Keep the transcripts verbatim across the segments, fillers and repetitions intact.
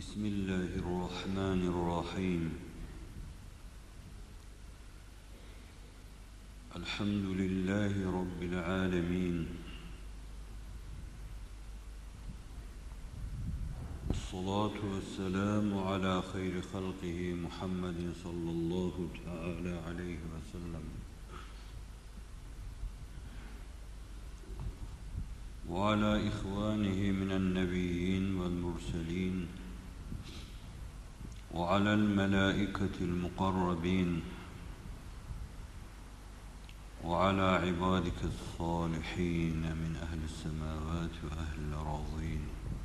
بسم الله الرحمن الرحيم. الحمد لله رب العالمين، والصلاة والسلام على خير خلقه محمد صلى الله تعالى عليه وسلم، وعلى إخوانه من النبيين والمرسلين، وعلى الملائكة المقربين، وعلى عبادك الصالحين من أهل السماوات وأهل الأراضين،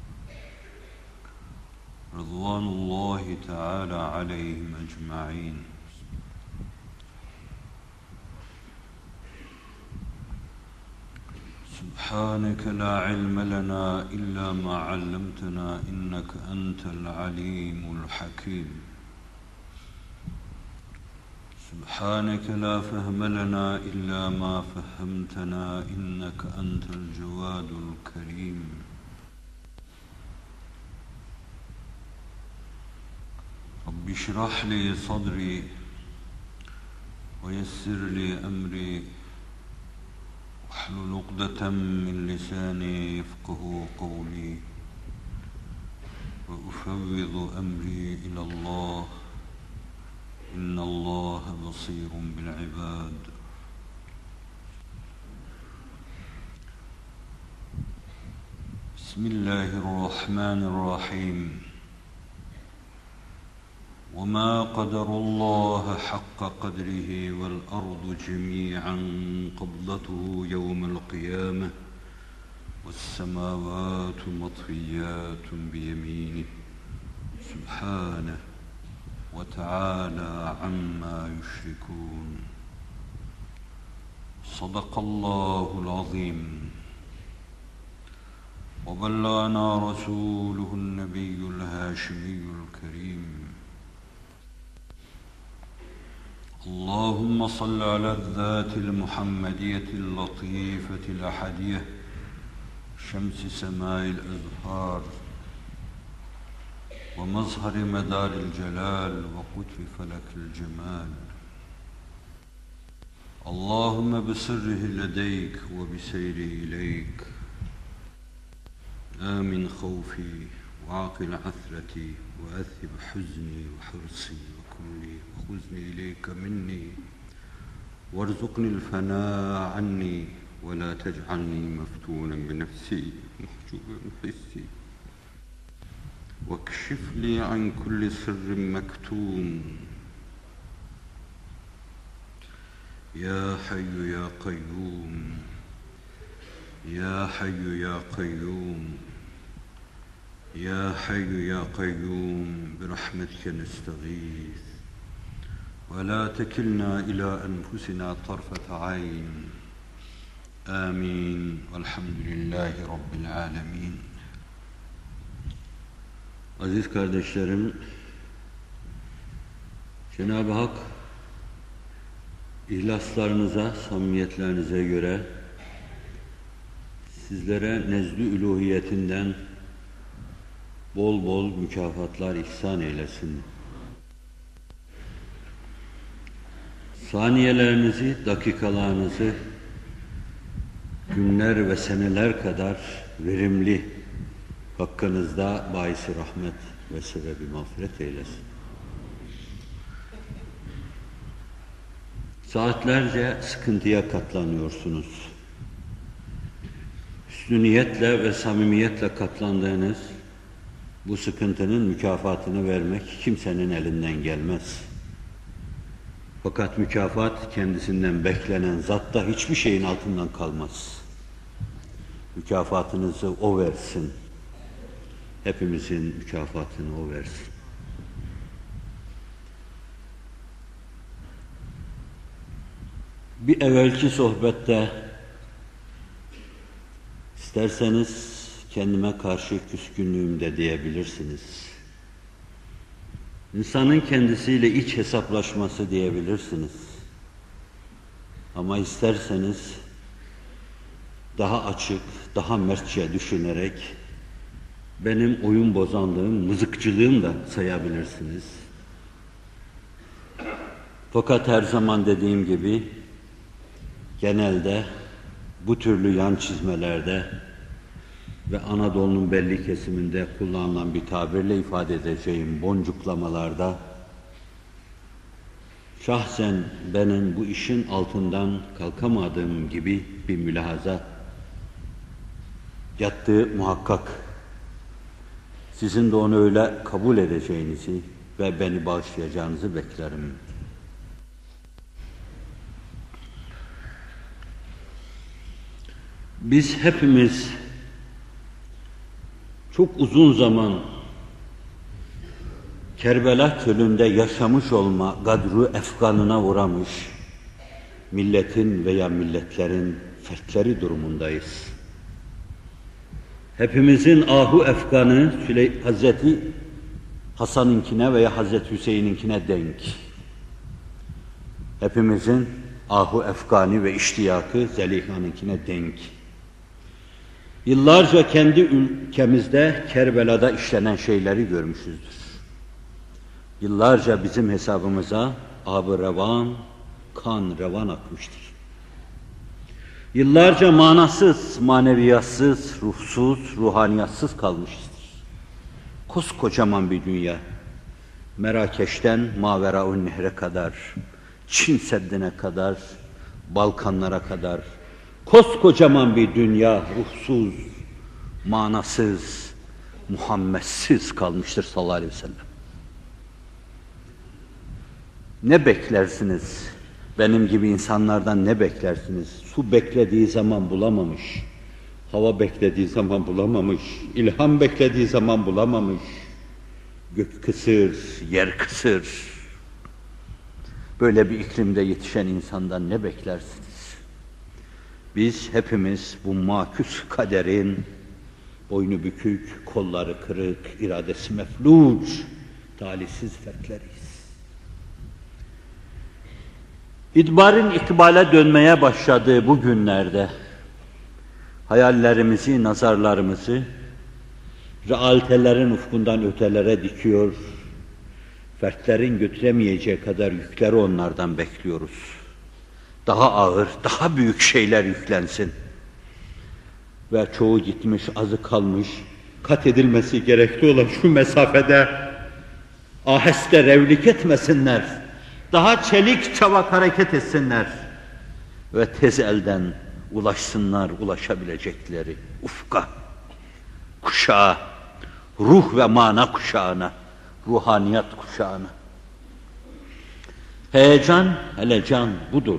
رضوان الله تعالى عليهم أجمعين. سبحانك لا علم لنا إلا ما علمتنا إنك أنت العليم الحكيم. سبحانك لا فهم لنا إلا ما فهمتنا إنك أنت الجواد الكريم. رب اشرح لي صدري ويسر لي أمري واحلل عقدة من لساني يفقه قولي، وأفوض أمري إلى الله إن الله بصير بالعباد. بسم الله الرحمن الرحيم. وما قدر الله حق قدره والأرض جميعا قبضته يوم القيامة والسماوات مطويات بيمينه سبحانه وتعالى عما يشركون. صدق الله العظيم. وبلغنا رسوله النبي الهاشمي الكريم. اللهم صل على الذات المحمدية اللطيفة الأحدية شمس سماء الأزهار ومظهر مدار الجلال وقطر فلك الجمال. اللهم بسره لديك وبسيري إليك آمن خوفي وعاقل عثرتي وأذهب حزني وحرصي وكلي وخذني إليك مني وارزقني الفناء عني ولا تجعلني مفتونا بنفسي محجوبا بحسي واكشف لي عن كل سر مكتوم. يا حي يا قيوم يا حي يا قيوم يا حي يا قيوم برحمتك نستغيث ولا تكلنا إلى أنفسنا طرفة عين. آمين والحمد لله رب العالمين. Aziz kardeşlerim, Cenab-ı Hak ihlaslarınıza, samimiyetlerinize göre sizlere nezdü üluhiyetinden bol bol mükafatlar ihsan eylesin. Saniyelerinizi, dakikalarınızı günler ve seneler kadar verimli hakkınızda bahis-i rahmet ve sebebi mağfiret eylesin. Saatlerce sıkıntıya katlanıyorsunuz. Hüsnü niyetle ve samimiyetle katlandığınız bu sıkıntının mükafatını vermek kimsenin elinden gelmez. Fakat mükafat kendisinden beklenen zatta hiçbir şeyin altından kalmaz. Mükafatınızı o versin. Hepimizin mükafatını o versin. Bir evvelki sohbette isterseniz kendime karşı küskünlüğüm de diyebilirsiniz. İnsanın kendisiyle iç hesaplaşması diyebilirsiniz. Ama isterseniz daha açık, daha mertçe düşünerek benim oyun bozanlığım, mızıkçılığım da sayabilirsiniz. Fakat her zaman dediğim gibi, genelde bu türlü yan çizmelerde ve Anadolu'nun belli kesiminde kullanılan bir tabirle ifade edeceğim boncuklamalarda, şahsen benim bu işin altından kalkamadığım gibi bir mülahaza yattığı muhakkak. Sizin de onu öyle kabul edeceğinizi ve beni bağışlayacağınızı beklerim. Biz hepimiz çok uzun zaman Kerbela çölünde yaşamış olma gadru efkanına uğramış milletin veya milletlerin fertleri durumundayız. Hepimizin ahu efkanı Hazreti Hasan'ınkine veya Hazreti Hüseyin'inkine denk. Hepimizin ahu efkanı ve iştiyakı Zeliha'nınkine denk. Yıllarca kendi ülkemizde Kerbela'da işlenen şeyleri görmüşüzdür. Yıllarca bizim hesabımıza ab-ı revan, kan revan akmıştır. Yıllarca manasız, maneviyatsız, ruhsuz, ruhaniyatsız kalmışızdır. Koskocaman bir dünya, Merakeş'ten Maveraun Nehre kadar, Çin Seddi'ne kadar, Balkanlara kadar, koskocaman bir dünya ruhsuz, manasız, Muhammedsiz kalmıştır sallallahu aleyhi ve sellem. Ne beklersiniz? Benim gibi insanlardan ne beklersiniz? Su beklediği zaman bulamamış, hava beklediği zaman bulamamış, ilham beklediği zaman bulamamış, gök kısır, yer kısır. Böyle bir iklimde yetişen insandan ne beklersiniz? Biz hepimiz bu maküs kaderin boynu bükük, kolları kırık, iradesi mefluc, talihsiz fertleriyiz. İdbarın ikbale dönmeye başladığı bu günlerde hayallerimizi, nazarlarımızı realitelerin ufkundan ötelere dikiyor, fertlerin götüremeyeceği kadar yükleri onlardan bekliyoruz. Daha ağır, daha büyük şeyler yüklensin. Ve çoğu gitmiş, azı kalmış, kat edilmesi gerekli olan şu mesafede aheste revlik etmesinler. Daha çelik çavak hareket etsinler ve tez elden ulaşsınlar ulaşabilecekleri ufka, kuşağa, ruh ve mana kuşağına, ruhaniyat kuşağına. Heyecan, helecan budur.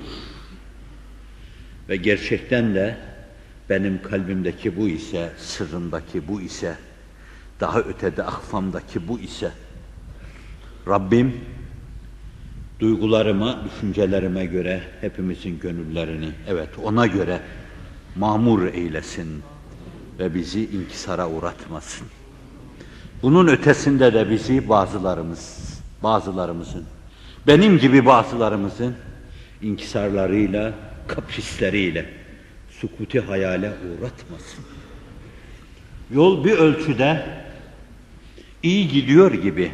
Ve gerçekten de benim kalbimdeki bu ise, sırrımdaki bu ise, daha ötede ahvamdaki bu ise, Rabbim duygularıma, düşüncelerime göre hepimizin gönüllerini, evet ona göre mamur eylesin ve bizi inkisara uğratmasın. Bunun ötesinde de bizi bazılarımız, bazılarımızın, benim gibi bazılarımızın inkisarlarıyla, kaprisleriyle sukuti hayale uğratmasın. Yol bir ölçüde iyi gidiyor gibi.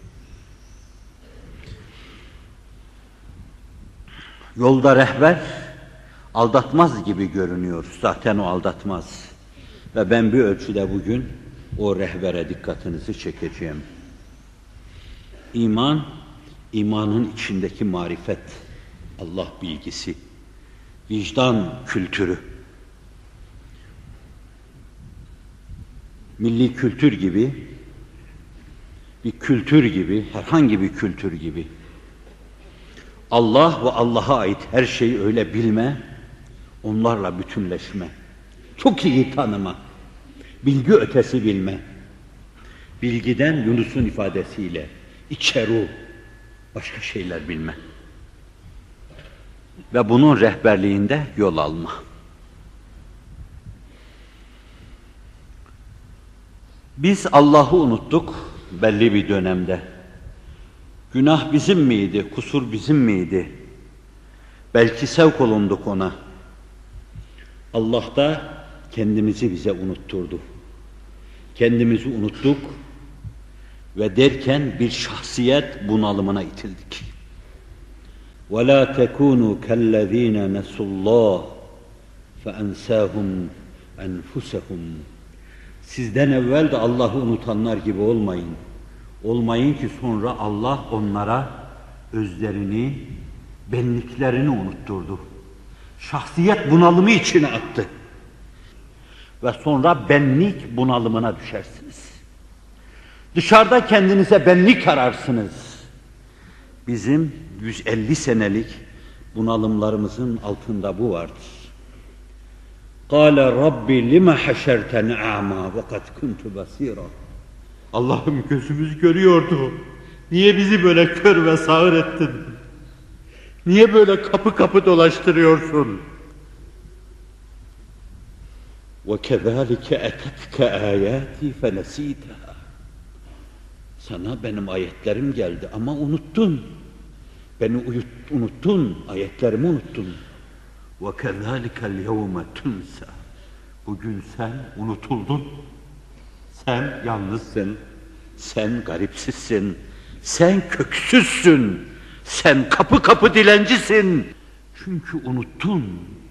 Yolda rehber aldatmaz gibi görünüyor. Zaten o aldatmaz. Ve ben bir ölçüde bugün o rehbere dikkatinizi çekeceğim. İman, imanın içindeki marifet, Allah bilgisi, vicdan kültürü, milli kültür gibi, bir kültür gibi, herhangi bir kültür gibi, Allah ve Allah'a ait her şeyi öyle bilme, onlarla bütünleşme, çok iyi tanıma, bilgi ötesi bilme, bilgiden Yunus'un ifadesiyle içeru, başka şeyler bilme ve bunun rehberliğinde yol alma. Biz Allah'ı unuttuk belli bir dönemde. Günah bizim miydi, kusur bizim miydi? Belki sevk olunduk ona. Allah da kendimizi bize unutturdu. kendimizi unuttuk ve derken bir şahsiyet bunalımına itildik. وَلَا تَكُونُوا كَالَّذ۪ينَ نَسُوا اللّٰهِ فَاَنْسَاهُمْ اَنْفُسَهُمْ. Sizden evvel de Allah'ı unutanlar gibi olmayın. Olmayın ki sonra Allah onlara özlerini, benliklerini unutturdu. Şahsiyet bunalımı içine attı. Ve sonra benlik bunalımına düşersiniz. Dışarıda kendinize benlik ararsınız. Bizim yüz elli senelik bunalımlarımızın altında bu vardır. قَالَ رَبِّ لِمَ حَشَرْتَنِ اَعْمَا وَقَدْ كُنْتُ بَصِيرًا. Allah'ım gözümüz görüyordu. Niye bizi böyle kör ve sağır ettin? Niye böyle kapı kapı dolaştırıyorsun? وَكَذَٰلِكَ اَتَتْكَ آيَاتِي فَنَس۪يتَهَا. Sana benim ayetlerim geldi ama unuttun. Beni uyut, unuttun, ayetlerimi unuttun. وَكَذَٰلِكَ الْيَوْمَ تُنْسَى. Bugün sen unutuldun. Sen yalnızsın. Sen garipsizsin. Sen köksüzsün. Sen kapı kapı dilencisin. Çünkü unuttun.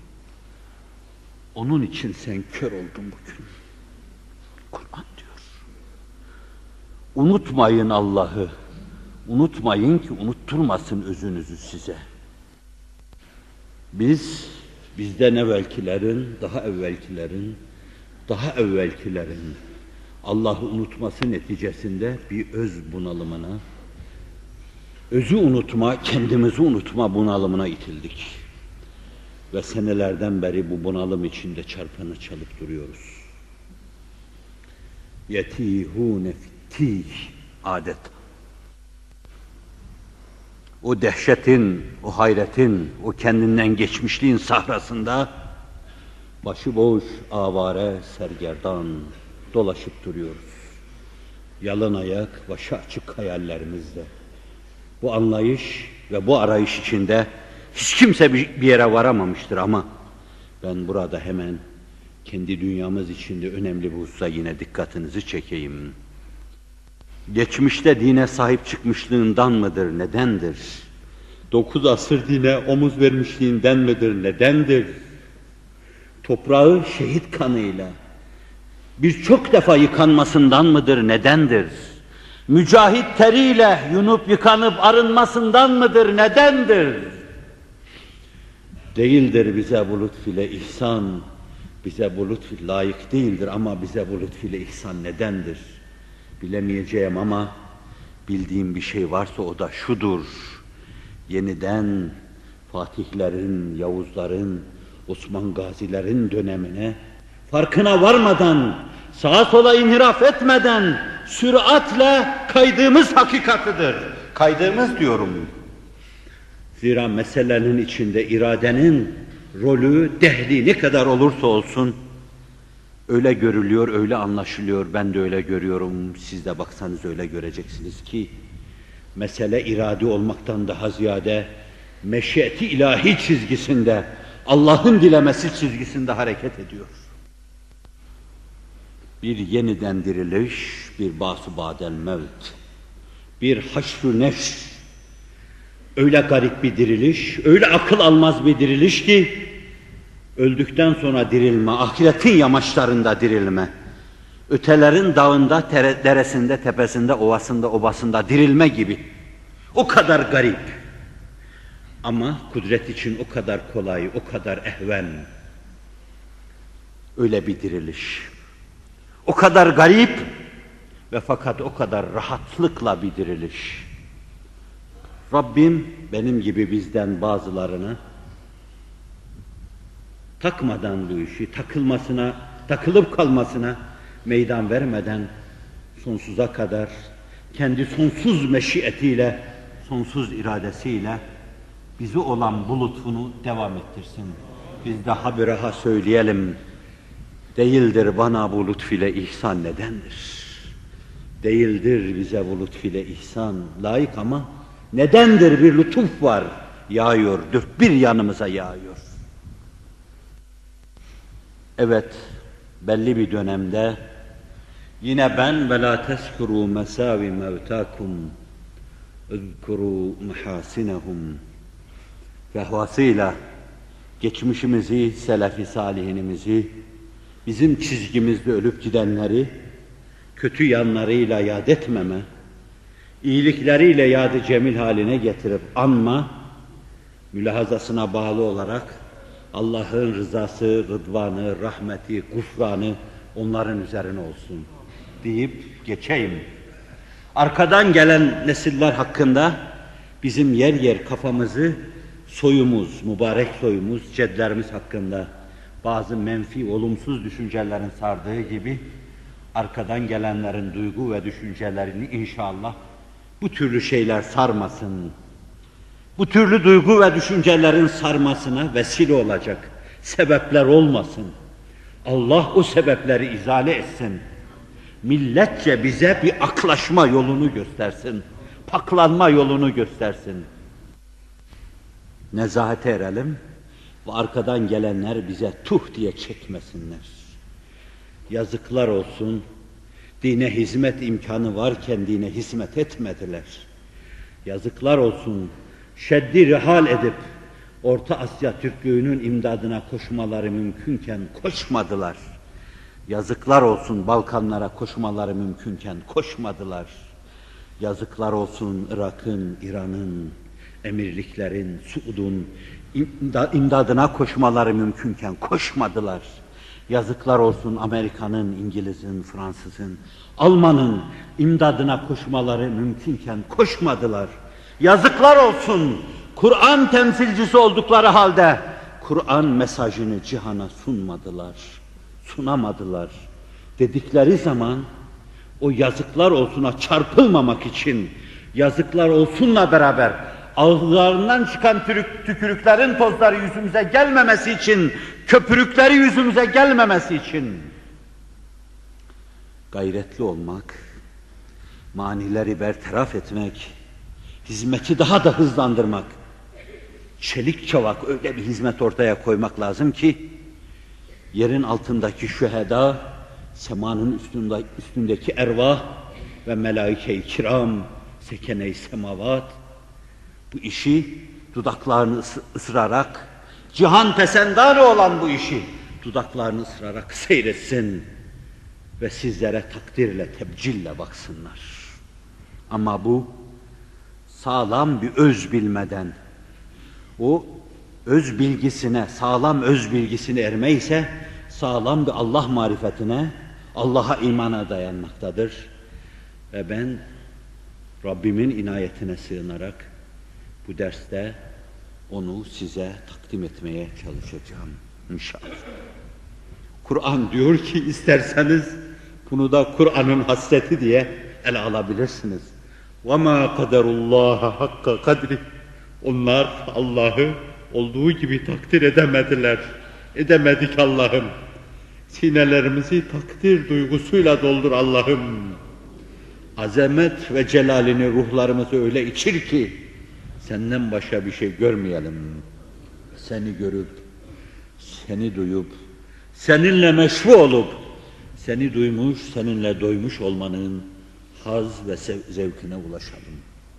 Onun için sen kör oldun bugün. Kur'an diyor. Unutmayın Allah'ı. Unutmayın ki unutturmasın özünüzü size. Biz, bizden evvelkilerin, daha evvelkilerin, daha evvelkilerin Allah'ı unutması neticesinde bir öz bunalımına, özü unutma, kendimizi unutma bunalımına itildik. Ve senelerden beri bu bunalım içinde çarpana çalıp duruyoruz. يَتِيهُونَ فِتِّيهِ adet. O dehşetin, o hayretin, o kendinden geçmişliğin sahrasında başıboş, avare, sergerdan dolaşıp duruyoruz. Yalın ayak, başı açık hayallerimizle. Bu anlayış ve bu arayış içinde hiç kimse bir yere varamamıştır ama ben burada hemen kendi dünyamız içinde önemli bir hususa yine dikkatinizi çekeyim. Geçmişte dine sahip çıkmışlığından mıdır, nedendir? Dokuz asır dine omuz vermişliğinden midir, nedendir? Toprağı şehit kanıyla birçok defa yıkanmasından mıdır, nedendir? Mücahit teriyle yunup yıkanıp arınmasından mıdır, nedendir? Değildir bize bu lütfüyle ihsan, bize bu lütfü layık değildir ama bize bu lütfüyle ihsan nedendir? Bilemeyeceğim ama bildiğim bir şey varsa o da şudur. Yeniden Fatihlerin, Yavuzların, Osman Gazilerin dönemine farkına varmadan, sağa sola inhiraf etmeden süratle kaydığımız hakikatıdır. Kaydığımız diyorum. Zira meselenin içinde iradenin rolü, dehli ne kadar olursa olsun öyle görülüyor, öyle anlaşılıyor. Ben de öyle görüyorum. Siz de baksanız öyle göreceksiniz ki mesele irade olmaktan daha ziyade meşiyeti ilahi çizgisinde, Allah'ın dilemesi çizgisinde hareket ediyor. Bir yeniden diriliş, bir bâs-ı ba'del mevt, bir haşr-ı nefs, öyle garip bir diriliş, öyle akıl almaz bir diriliş ki öldükten sonra dirilme, ahiretin yamaçlarında dirilme, ötelerin dağında, tere, deresinde, tepesinde, ovasında, obasında dirilme gibi. O kadar garip. Ama kudret için o kadar kolay, o kadar ehven. Öyle bir diriliş. O kadar garip ve fakat o kadar rahatlıkla bir diriliş. Rabbim benim gibi bizden bazılarını takmadan bu işi, takılmasına, takılıp kalmasına meydan vermeden sonsuza kadar kendi sonsuz meşiyetiyle, sonsuz iradesiyle bizi olan bu lütfunu devam ettirsin. Biz de habire söyleyelim, değildir bana bu lütfüyle ihsan nedendir? Değildir bize bu lütfüyle ihsan layık ama nedendir bir lütuf var, yağıyor, dört bir yanımıza yağıyor. Evet, belli bir dönemde Yine ben ve la teskuru mesavi mevtakum uzkuru mehasinehum fehvasıyla geçmişimizi, selefi salihinimizi, bizim çizgimizde ölüp gidenleri kötü yanlarıyla yad etmeme, iyilikleriyle yad-ı cemil haline getirip anma, mülahazasına bağlı olarak Allah'ın rızası, rıdvanı, rahmeti, gufranı onların üzerine olsun deyip geçeyim. Arkadan gelen nesiller hakkında bizim yer yer kafamızı soyumuz, mübarek soyumuz, cedlerimiz hakkında bazı menfi, olumsuz düşüncelerin sardığı gibi arkadan gelenlerin duygu ve düşüncelerini inşallah bu türlü şeyler sarmasın. Bu türlü duygu ve düşüncelerin sarmasına vesile olacak sebepler olmasın. Allah o sebepleri izale etsin. Milletçe bize bir aklaşma yolunu göstersin. Paklanma yolunu göstersin. Nezahete erelim ve arkadan gelenler bize tuh diye çekmesinler. Yazıklar olsun, dine hizmet imkanı varken dine hizmet etmediler. Yazıklar olsun, şeddi rihal edip Orta Asya Türklüğünün imdadına koşmaları mümkünken koşmadılar. Yazıklar olsun, Balkanlara koşmaları mümkünken koşmadılar. Yazıklar olsun Irak'ın, İran'ın, emirliklerin, Suud'un imdadına koşmaları mümkünken koşmadılar. Yazıklar olsun Amerika'nın, İngiliz'in, Fransız'ın, Alman'ın imdadına koşmaları mümkünken koşmadılar. Yazıklar olsun Kur'an temsilcisi oldukları halde Kur'an mesajını cihana sunmadılar, sunamadılar dedikleri zaman o yazıklar olsuna çarpılmamak için, yazıklar olsunla beraber ağızlarından çıkan tükürük, tükürüklerin tozları yüzümüze gelmemesi için, köpürükleri yüzümüze gelmemesi için gayretli olmak, manileri bertaraf etmek, hizmeti daha da hızlandırmak, çelik çavak öyle bir hizmet ortaya koymak lazım ki yerin altındaki şüheda, semanın üstünde, üstündeki ervah ve melaike-i kiram, sekene-i semavat bu işi dudaklarını ısırarak, cihan pesendarı olan bu işi dudaklarını ısırarak seyretsin ve sizlere takdirle, tebcille baksınlar. Ama bu sağlam bir öz bilmeden, o öz bilgisine, sağlam öz bilgisine erme ise sağlam bir Allah marifetine, Allah'a imana dayanmaktadır. Ve ben Rabbimin inayetine sığınarak bu derste onu size takdim etmeye çalışacağım inşallah. Kur'an diyor ki isterseniz bunu da Kur'an'ın hasreti diye ele alabilirsiniz. وَمَا قَدَرُ اللّٰهَ حَقَّ قَدْرِ Onlar Allah'ı olduğu gibi takdir edemediler. Edemedik Allah'ım. Sinelerimizi takdir duygusuyla doldur Allah'ım. Azamet ve celalini ruhlarımızı öyle içir ki senden başka bir şey görmeyelim. Seni görüp, seni duyup, seninle meşru olup, seni duymuş, seninle doymuş olmanın haz ve zevkine ulaşalım.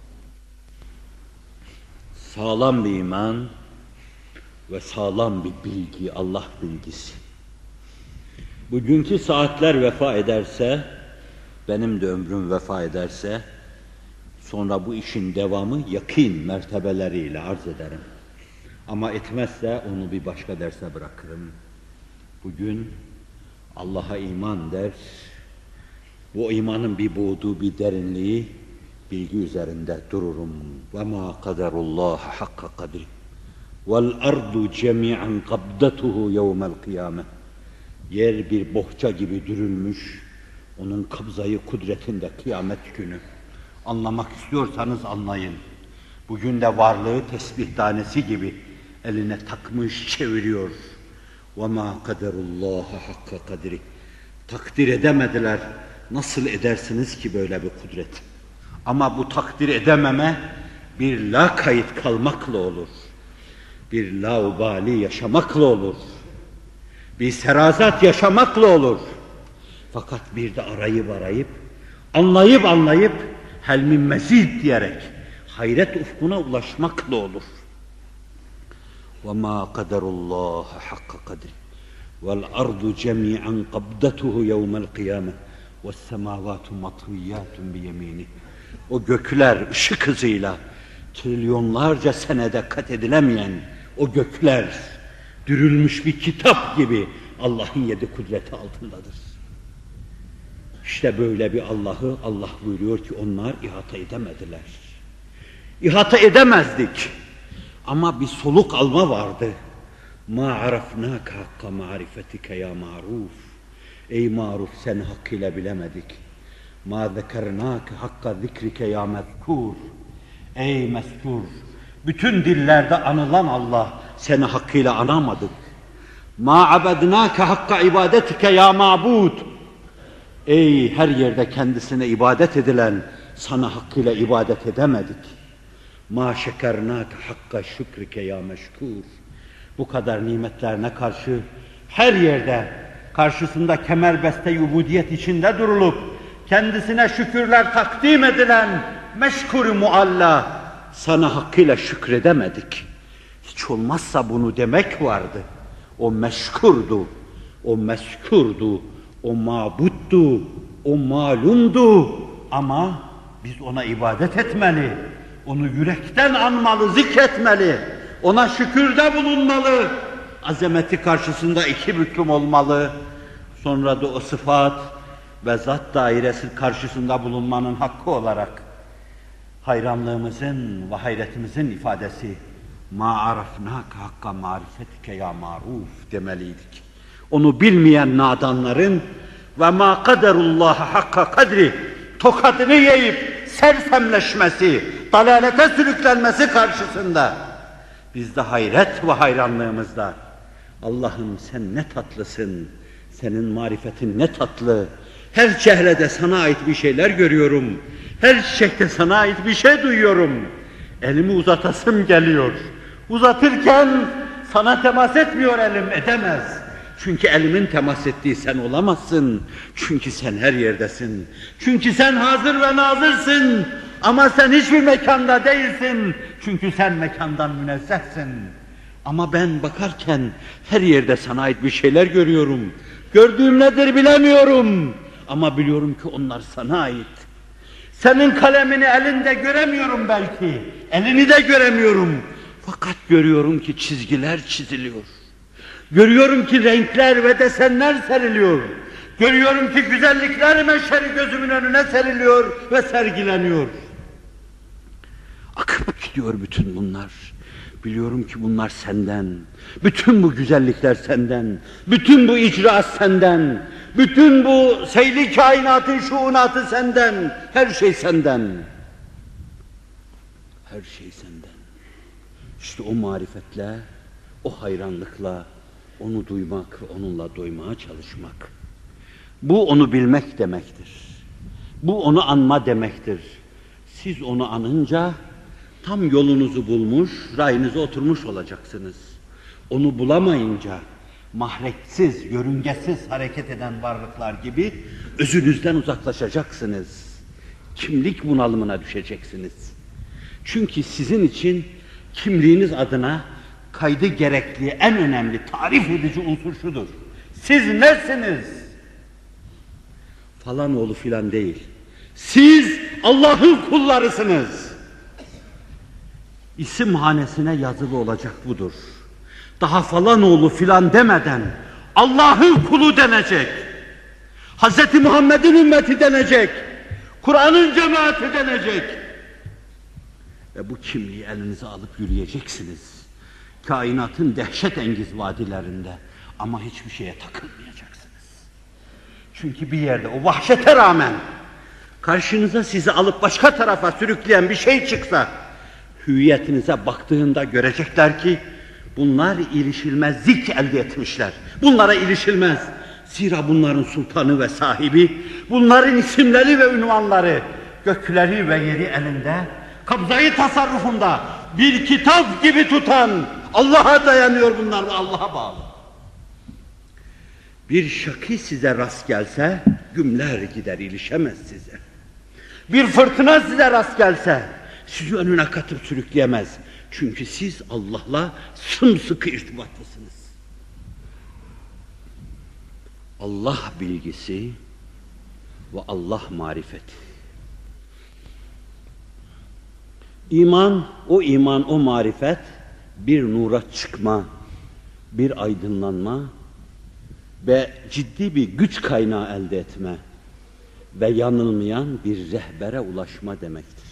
Sağlam bir iman ve sağlam bir bilgi, Allah bilgisi. Bugünkü saatler vefa ederse, benim de ömrüm vefa ederse, sonra bu işin devamı yakîn mertebeleriyle arz ederim. Ama etmezse onu bir başka derse bırakırım. Bugün Allah'a iman der, bu imanın bir buğdu, bir derinliği, bilgi üzerinde dururum. وَمَا قَدَرُ اللّٰهَ حَقَّ قَدْرِ وَالْأَرْضُ جَمِيعًا قَبْدَتُهُ يَوْمَ الْقِيَامَةِ Yer bir bohça gibi dürülmüş, onun kabzayı kudretinde kıyamet günü. Anlamak istiyorsanız anlayın. Bugün de varlığı tesbih tanesi gibi eline takmış çeviriyor. وَمَا قَدَرُ اللّٰهَ حَقَّ قَدْرِ Takdir edemediler. Nasıl edersiniz ki böyle bir kudret? Ama bu takdir edememe bir la kayıt kalmakla olur. Bir laubali yaşamakla olur. Bir serazat yaşamakla olur. Fakat bir de arayıp arayıp, anlayıp anlayıp, helmin mezid diyerek hayret ufkuna ulaşmakla olur. وَمَا قَدَرُ اللّٰهَ حَقَّ قَدْرِ وَالْأَرْضُ جَمِيعًا قَبْدَتُهُ يَوْمَ الْقِيَامَةِ وَالسَّمَاوَاتُ مَطْوِيَّاتٌ بِيَمِينِهِ. O gökler ışık hızıyla trilyonlarca senede kat edilemeyen o gökler dürülmüş bir kitap gibi Allah'ın yedi kudreti altındadır. İşte böyle bir Allah'ı Allah buyuruyor ki onlar ihata edemediler. İhata edemezdik. Ama bir soluk alma vardı. Ma arafnaka hakka marifetike ya maruf. Ey maruf, seni hakkıyla bilemedik. Ma zekernaka hakka zikrike ya mezkur. Ey mezkur, bütün dillerde anılan Allah, seni hakkıyla anamadık. Ma abednaka hakka ibadetike ya mabud. Ey her yerde kendisine ibadet edilen, sana hakkıyla ibadet edemedik. Ma şekernâke hakka şükrike ya meşkur. Bu kadar nimetlerine karşı her yerde karşısında kemerbeste ubudiyet içinde durulup kendisine şükürler takdim edilen meşkur-u mualla, sana hakkıyla şükredemedik. Hiç olmazsa bunu demek vardı. O meşkurdu, o mezkurdu, o mabuttu, o malumdu ama biz ona ibadet etmeli, onu yürekten anmalı, zikretmeli, ona şükürde bulunmalı, azameti karşısında iki büklüm olmalı, sonra da o sıfat ve zat dairesi karşısında bulunmanın hakkı olarak hayranlığımızın ve hayretimizin ifadesi ma arafnaka hakka marifetike ya maruf demeliydik. Onu bilmeyen nadanların ve ma kaderullah hakka kadri tokadını yiyip sersemleşmesi, dalalete sürüklenmesi karşısında biz de hayret ve hayranlığımızda Allah'ım sen ne tatlısın, senin marifetin ne tatlı, her çehrede sana ait bir şeyler görüyorum, her çiçekte sana ait bir şey duyuyorum, elimi uzatasım geliyor, uzatırken sana temas etmiyor elim, edemez. Çünkü elimin temas ettiği sen olamazsın. Çünkü sen her yerdesin. Çünkü sen hazır ve nazırsın. Ama sen hiçbir mekanda değilsin. Çünkü sen mekandan münezzehsin. Ama ben bakarken her yerde sana ait bir şeyler görüyorum. Gördüğüm nedir bilemiyorum. Ama biliyorum ki onlar sana ait. Senin kalemini elinde göremiyorum belki. Elini de göremiyorum. Fakat görüyorum ki çizgiler çiziliyor. Görüyorum ki renkler ve desenler seriliyor. Görüyorum ki güzellikler meşheri gözümün önüne seriliyor ve sergileniyor. Akıp gidiyor bütün bunlar. Biliyorum ki bunlar senden. Bütün bu güzellikler senden. Bütün bu icraat senden. Bütün bu seyli kainatın şuunatı senden. Her şey senden. Her şey senden. İşte o marifetle, o hayranlıkla onu duymak ve onunla doymaya çalışmak. Bu onu bilmek demektir. Bu onu anma demektir. Siz onu anınca tam yolunuzu bulmuş, rayınıza oturmuş olacaksınız. Onu bulamayınca mahreçsiz, yörüngesiz hareket eden varlıklar gibi özünüzden uzaklaşacaksınız. Kimlik bunalımına düşeceksiniz. Çünkü sizin için kimliğiniz adına kaydı gerekli en önemli tarif edici unsur şudur. Siz nesiniz? Falan oğlu filan değil. Siz Allah'ın kullarısınız. İsim hanesine yazılı olacak budur. Daha falan oğlu filan demeden Allah'ın kulu denecek. Hazreti Muhammed'in ümmeti denecek. Kur'an'ın cemaati denecek. Ve bu kimliği elinize alıp yürüyeceksiniz. Kainatın dehşet engiz vadilerinde ama hiçbir şeye takılmayacaksınız. Çünkü bir yerde o vahşete rağmen karşınıza sizi alıp başka tarafa sürükleyen bir şey çıksa hüviyetinize baktığında görecekler ki bunlar ilişilmezlik elde etmişler. Bunlara ilişilmez. Zira bunların sultanı ve sahibi, bunların isimleri ve ünvanları gökleri ve yeri elinde, kabzayı tasarrufunda bir kitap gibi tutan Allah'a dayanıyor bunlar ve Allah'a bağlı. Bir şakî size rast gelse gümler gider, ilişemez size. Bir fırtına size rast gelse, sizi önüne katıp sürükleyemez. Çünkü siz Allah'la sımsıkı irtibatlısınız. Allah bilgisi ve Allah marifeti. İman, o iman, o marifet bir nura çıkma, bir aydınlanma ve ciddi bir güç kaynağı elde etme ve yanılmayan bir rehbere ulaşma demektir.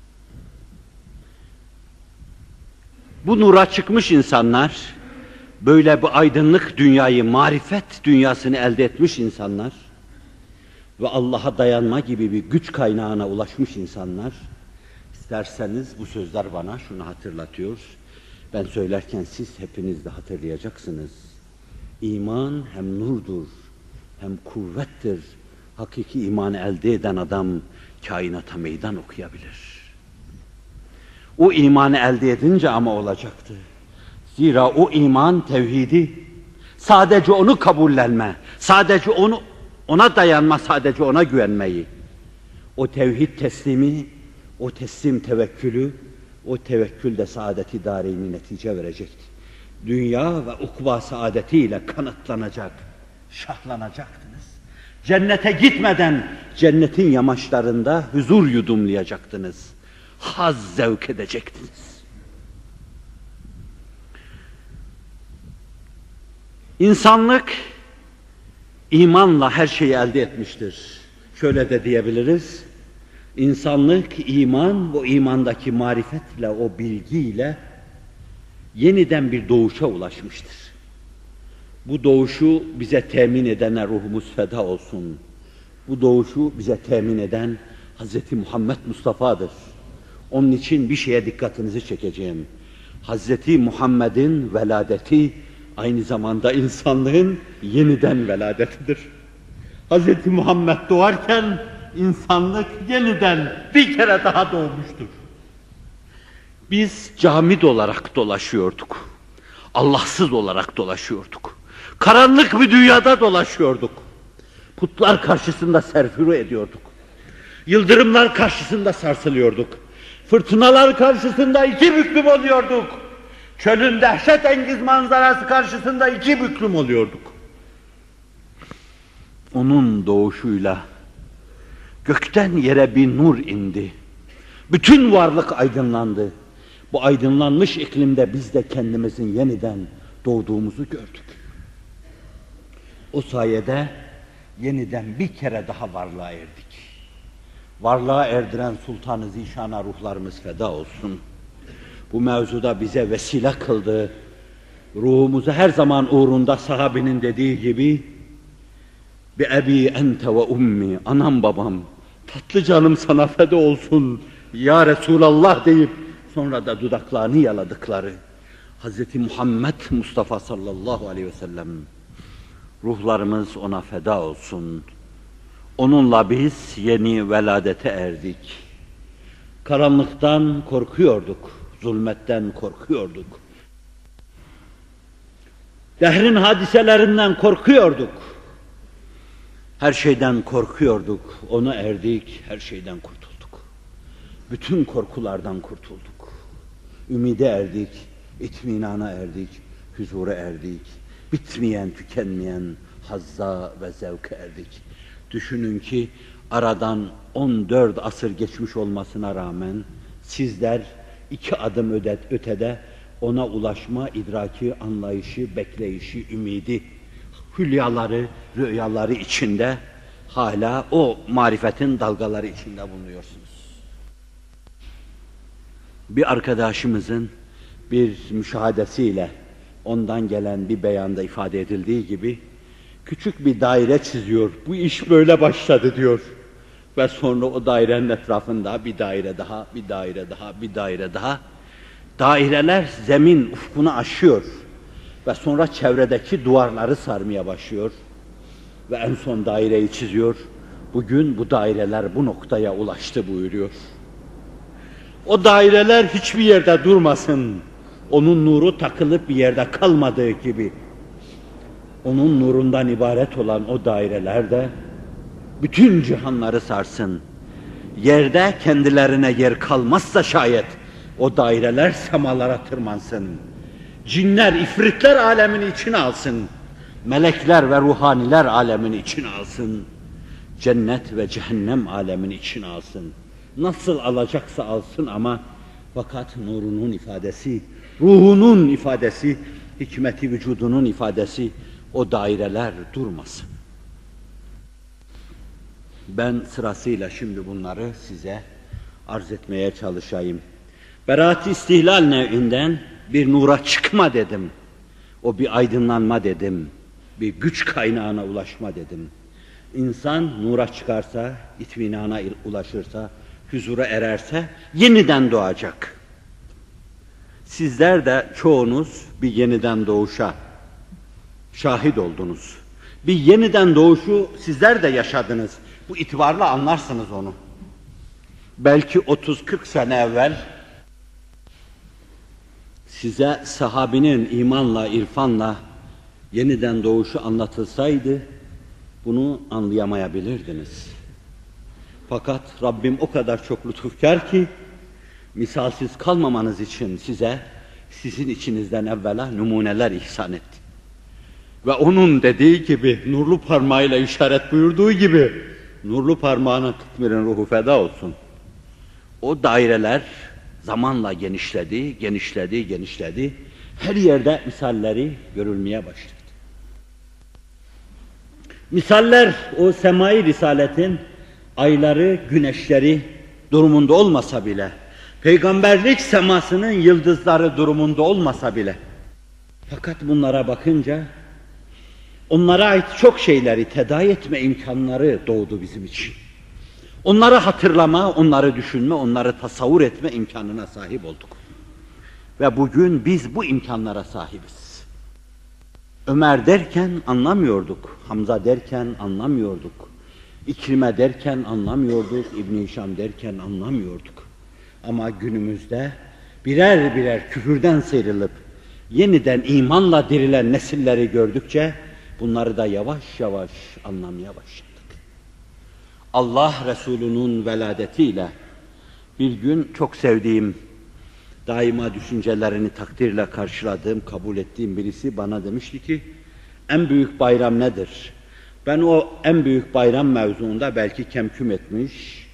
Bu nura çıkmış insanlar, böyle bir aydınlık dünyayı, marifet dünyasını elde etmiş insanlar ve Allah'a dayanma gibi bir güç kaynağına ulaşmış insanlar, isterseniz bu sözler bana şunu hatırlatıyor, ben söylerken siz hepiniz de hatırlayacaksınız. İman hem nurdur, hem kuvvettir. Hakiki imanı elde eden adam kainata meydan okuyabilir. O imanı elde edince ama olacaktı. Zira o iman tevhidi, sadece onu kabullenme, sadece onu ona dayanma, sadece ona güvenmeyi, o tevhid teslimi, o teslim tevekkülü, o tevekkül de saadet-i dâreynî netice verecekti. Dünya ve ukba saadetiyle kanıtlanacak, şahlanacaktınız. Cennete gitmeden cennetin yamaçlarında huzur yudumlayacaktınız. Haz zevk edecektiniz. İnsanlık imanla her şeyi elde etmiştir. Şöyle de diyebiliriz. İnsanlık iman, o imandaki marifetle, o bilgiyle yeniden bir doğuşa ulaşmıştır. Bu doğuşu bize temin edene ruhumuz feda olsun. Bu doğuşu bize temin eden Hazreti Muhammed Mustafa'dır. Onun için bir şeye dikkatinizi çekeceğim. Hazreti Muhammed'in veladeti aynı zamanda insanlığın yeniden veladetidir. Hazreti Muhammed doğarken insanlık yeniden bir kere daha doğmuştur. Biz camid olarak dolaşıyorduk. Allahsız olarak dolaşıyorduk. Karanlık bir dünyada dolaşıyorduk. Putlar karşısında serfuru ediyorduk. Yıldırımlar karşısında sarsılıyorduk. Fırtınalar karşısında iki büklüm oluyorduk. Çölün dehşetengiz manzarası karşısında iki büklüm oluyorduk. Onun doğuşuyla gökten yere bir nur indi. Bütün varlık aydınlandı. Bu aydınlanmış iklimde biz de kendimizin yeniden doğduğumuzu gördük. O sayede yeniden bir kere daha varlığa erdik. Varlığa erdiren Sultan-ı Zişan'a ruhlarımız feda olsun. Bu mevzuda bize vesile kıldı. Ruhumuzu her zaman uğrunda sahabinin dediği gibi bi ebi ente ve ummi, anam babam, tatlı canım sana feda olsun ya Resulallah deyip sonra da dudaklarını yaladıkları Hazreti Muhammed Mustafa sallallahu aleyhi ve sellem, ruhlarımız ona feda olsun. Onunla biz yeni veladete erdik. Karanlıktan korkuyorduk, zulmetten korkuyorduk. Dehrin hadiselerinden korkuyorduk. Her şeyden korkuyorduk, ona erdik, her şeyden kurtulduk. Bütün korkulardan kurtulduk. Ümide erdik, itminana erdik, huzura erdik. Bitmeyen, tükenmeyen hazza ve zevke erdik. Düşünün ki aradan on dört asır geçmiş olmasına rağmen sizler iki adım ödet, ötede ona ulaşma idraki, anlayışı, bekleyişi, ümidi, hülyaları, rüyaları içinde hala o marifetin dalgaları içinde bulunuyorsunuz. Bir arkadaşımızın bir müşahadesiyle ondan gelen bir beyanda ifade edildiği gibi küçük bir daire çiziyor. Bu iş böyle başladı diyor. Ve sonra o dairenin etrafında bir daire daha, bir daire daha, bir daire daha. Daireler zemin ufkunu aşıyor. Ve sonra çevredeki duvarları sarmaya başlıyor. Ve en son daireyi çiziyor. Bugün bu daireler bu noktaya ulaştı buyuruyor. O daireler hiçbir yerde durmasın. Onun nuru takılıp bir yerde kalmadığı gibi onun nurundan ibaret olan o daireler de bütün cihanları sarsın. Yerde kendilerine yer kalmazsa şayet, o daireler semalara tırmansın. Cinler, ifritler alemini içine alsın. Melekler ve ruhaniler alemini içine alsın. Cennet ve cehennem alemini içine alsın. Nasıl alacaksa alsın ama fakat nurunun ifadesi, ruhunun ifadesi, hikmeti vücudunun ifadesi, o daireler durmasın. Ben sırasıyla şimdi bunları size arz etmeye çalışayım. Beraat-i istihlal nevinden bir nura çıkma dedim. O bir aydınlanma dedim. Bir güç kaynağına ulaşma dedim. İnsan nura çıkarsa, itminana ulaşırsa, huzura ererse yeniden doğacak. Sizler de çoğunuz bir yeniden doğuşa şahit oldunuz. Bir yeniden doğuşu sizler de yaşadınız. Bu itibarla anlarsınız onu. Belki otuz kırk sene evvel size sahabinin imanla, irfanla yeniden doğuşu anlatılsaydı bunu anlayamayabilirdiniz. Fakat Rabbim o kadar çok lütufkar ki misalsiz kalmamanız için size sizin içinizden evvela numuneler ihsan etti. Ve onun dediği gibi, nurlu parmağıyla işaret buyurduğu gibi, nurlu parmağına Kıtmir'in ruhu feda olsun. O daireler zamanla genişledi, genişledi, genişledi. Her yerde misalleri görülmeye başladı. Misaller o semai risaletin ayları, güneşleri durumunda olmasa bile, peygamberlik semasının yıldızları durumunda olmasa bile, fakat bunlara bakınca onlara ait çok şeyleri tedavi etme imkanları doğdu bizim için. Onları hatırlama, onları düşünme, onları tasavvur etme imkanına sahip olduk. Ve bugün biz bu imkanlara sahibiz. Ömer derken anlamıyorduk, Hamza derken anlamıyorduk, İkrime derken anlamıyorduk, İbn-i Hişam derken anlamıyorduk. Ama günümüzde birer birer küfürden sıyrılıp yeniden imanla dirilen nesilleri gördükçe bunları da yavaş yavaş anlamaya başladık. Allah Resulü'nün veladetiyle bir gün çok sevdiğim, daima düşüncelerini takdirle karşıladığım, kabul ettiğim birisi bana demişti ki, en büyük bayram nedir? Ben o en büyük bayram mevzuunda belki kemküm etmiş,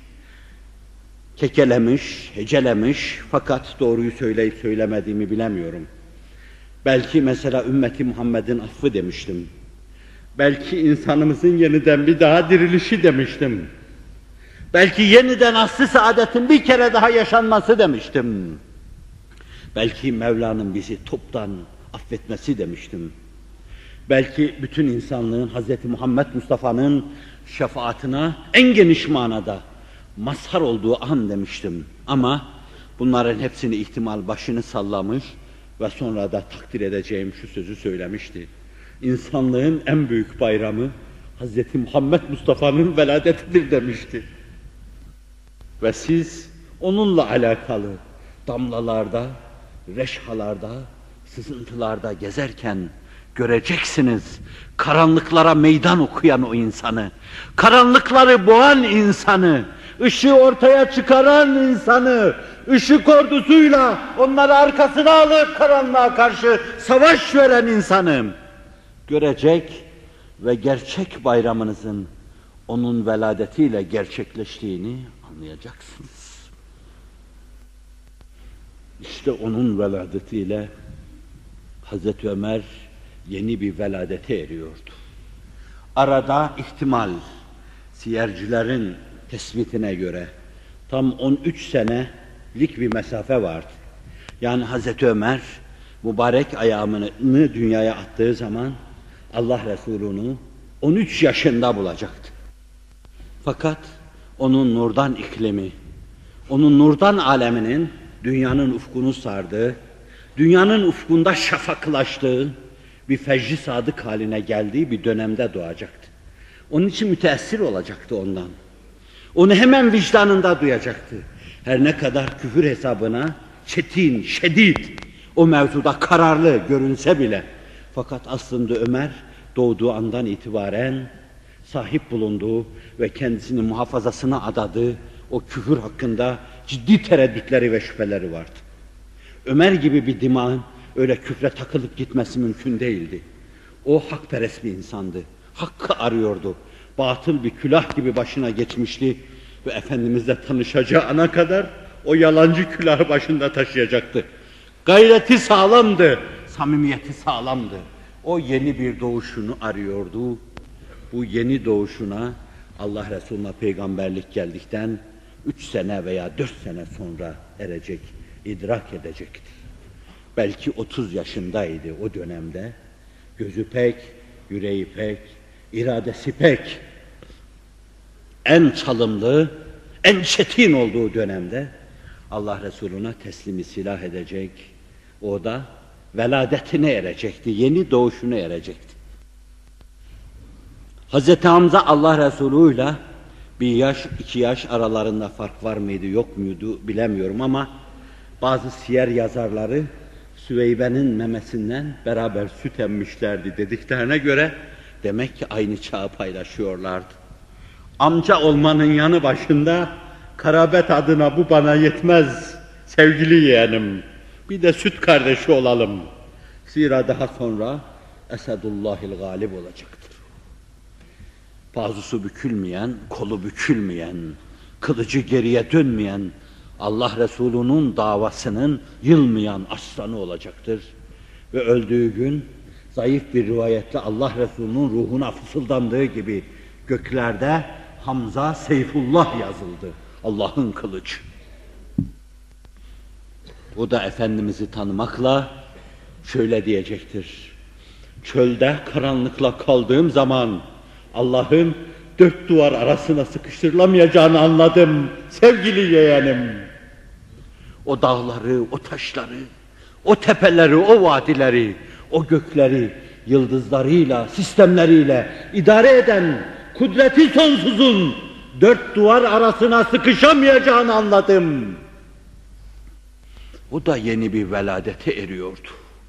kekelemiş, hecelemiş, fakat doğruyu söyleyip söylemediğimi bilemiyorum. Belki mesela ümmeti Muhammed'in affı demiştim. Belki insanımızın yeniden bir daha dirilişi demiştim. Belki yeniden asr-ı saadetin bir kere daha yaşanması demiştim. Belki Mevla'nın bizi toptan affetmesi demiştim. Belki bütün insanlığın Hazreti Muhammed Mustafa'nın şefaatine en geniş manada mazhar olduğu an demiştim. Ama bunların hepsini ihtimal başını sallamış ve sonra da takdir edeceğim şu sözü söylemişti. İnsanlığın en büyük bayramı Hazreti Muhammed Mustafa'nın veladetidir demişti. Ve siz onunla alakalı damlalarda, reşhalarda, sızıntılarda gezerken göreceksiniz karanlıklara meydan okuyan o insanı, karanlıkları boğan insanı, ışığı ortaya çıkaran insanı, ışık ordusuyla onları arkasına alıp karanlığa karşı savaş veren insanı görecek ve gerçek bayramınızın onun veladetiyle gerçekleştiğini anlayacaksınız. İşte onun veladetiyle Hazreti Ömer yeni bir veladete eriyordu. Arada ihtimal, siyercilerin tespitine göre tam on üç senelik bir mesafe vardı. Yani Hazreti Ömer mübarek ayağını dünyaya attığı zaman Allah Resulü'nü on üç yaşında bulacaktı. Fakat onun nurdan iklimi, onun nurdan aleminin dünyanın ufkunu sardığı, dünyanın ufkunda şafaklaştığı, bir fecri sadık haline geldiği bir dönemde doğacaktı. Onun için müteessir olacaktı ondan. Onu hemen vicdanında duyacaktı. Her ne kadar küfür hesabına çetin, şedid, o mevzuda kararlı görünse bile. Fakat aslında Ömer doğduğu andan itibaren sahip bulunduğu ve kendisini muhafazasına adadığı o küfür hakkında ciddi tereddütleri ve şüpheleri vardı. Ömer gibi bir dimağın öyle küfre takılıp gitmesi mümkün değildi. O hakperest bir insandı. Hakkı arıyordu. Batıl bir külah gibi başına geçmişti ve Efendimizle tanışacağı ana kadar o yalancı külahı başında taşıyacaktı. Gayreti sağlamdı, samimiyeti sağlamdı. O yeni bir doğuşunu arıyordu. Bu yeni doğuşuna Allah Resulü'ne peygamberlik geldikten üç sene veya dört sene sonra erecek, idrak edecekti. Belki otuz yaşındaydı o dönemde. Gözü pek, yüreği pek, iradesi pek. En çalımlı, en çetin olduğu dönemde Allah Resulü'ne teslimi silah edecek. O da veladetine erecekti, yeni doğuşuna erecekti. Hazreti Hamza Allah Resulü'yle bir yaş, iki yaş aralarında fark var mıydı, yok muydu bilemiyorum ama bazı siyer yazarları Süveybe'nin memesinden beraber süt emmişlerdi dediklerine göre demek ki aynı çağı paylaşıyorlardı. Amca olmanın yanı başında karabet adına bu bana yetmez sevgili yeğenim. Bir de süt kardeşi olalım. Zira daha sonra Esedullahil galib olacaktır. Bazusu bükülmeyen, kolu bükülmeyen, kılıcı geriye dönmeyen, Allah Resulü'nün davasının yılmayan aslanı olacaktır. Ve öldüğü gün zayıf bir rivayetle Allah Resulü'nün ruhuna fısıldandığı gibi göklerde Hamza Seyfullah yazıldı. Allah'ın kılıcı. O da Efendimiz'i tanımakla şöyle diyecektir. Çölde karanlıkla kaldığım zaman Allah'ın dört duvar arasına sıkıştırılamayacağını anladım sevgili yeğenim. O dağları, o taşları, o tepeleri, o vadileri, o gökleri yıldızlarıyla, sistemleriyle idare eden kudreti sonsuzun dört duvar arasına sıkışamayacağını anladım. O da yeni bir veladete eriyordu.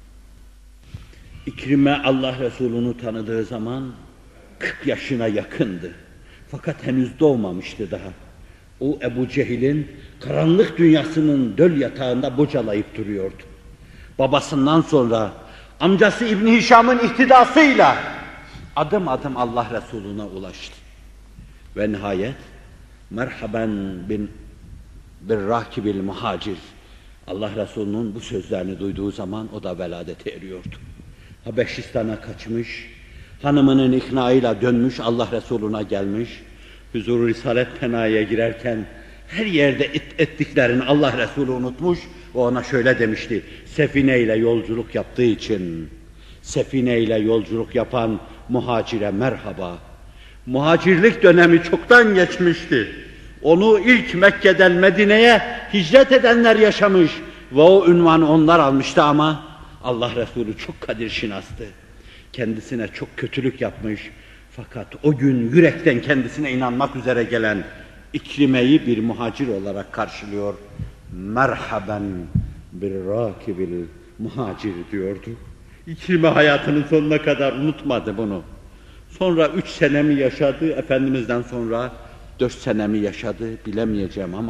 İkrime Allah Resulü'nü tanıdığı zaman kırk yaşına yakındı. Fakat henüz doğmamıştı daha. O Ebu Cehil'in karanlık dünyasının döl yatağında bocalayıp duruyordu. Babasından sonra amcası İbn Hişam'ın ihtidasıyla adım adım Allah Resulü'ne ulaştı. Ve nihayet merhaben bin bir rakibil muhacir. Allah Resulü'nün bu sözlerini duyduğu zaman o da veladete eriyordu. Habeşistan'a kaçmış, hanımının iknaıyla dönmüş, Allah Resulü'ne gelmiş, huzur-u Risalet Penay'a girerken her yerde et, ettiklerini Allah Resulü unutmuş, o ona şöyle demişti, sefineyle yolculuk yaptığı için, sefineyle yolculuk yapan muhacire merhaba. Muhacirlik dönemi çoktan geçmişti. Onu ilk Mekke'den Medine'ye hicret edenler yaşamış ve o ünvanı onlar almıştı ama Allah Resulü çok kadirşinastı. Kendisine çok kötülük yapmış. Fakat o gün yürekten kendisine inanmak üzere gelen İkrime'yi bir muhacir olarak karşılıyor. Merhaben bir rakibil muhacir diyordu. İkrime hayatının sonuna kadar unutmadı bunu. Sonra üç senemi yaşadı, Efendimiz'den sonra dört senemi yaşadı bilemeyeceğim ama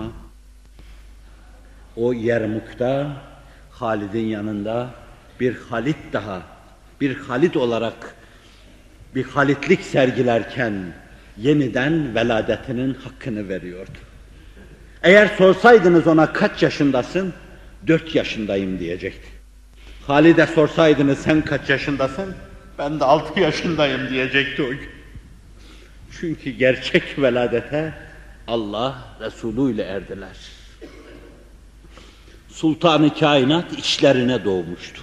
o Yermuk'ta Halid'in yanında bir Halit daha, bir Halit olarak bir Halitlik sergilerken yeniden veladetinin hakkını veriyordu. Eğer sorsaydınız ona kaç yaşındasın? Dört yaşındayım diyecekti. Halid'e sorsaydınız sen kaç yaşındasın? Ben de altı yaşındayım diyecekti o gün. Çünkü gerçek veladete Allah Resulü ile erdiler. Sultan-ı Kainat içlerine doğmuştu.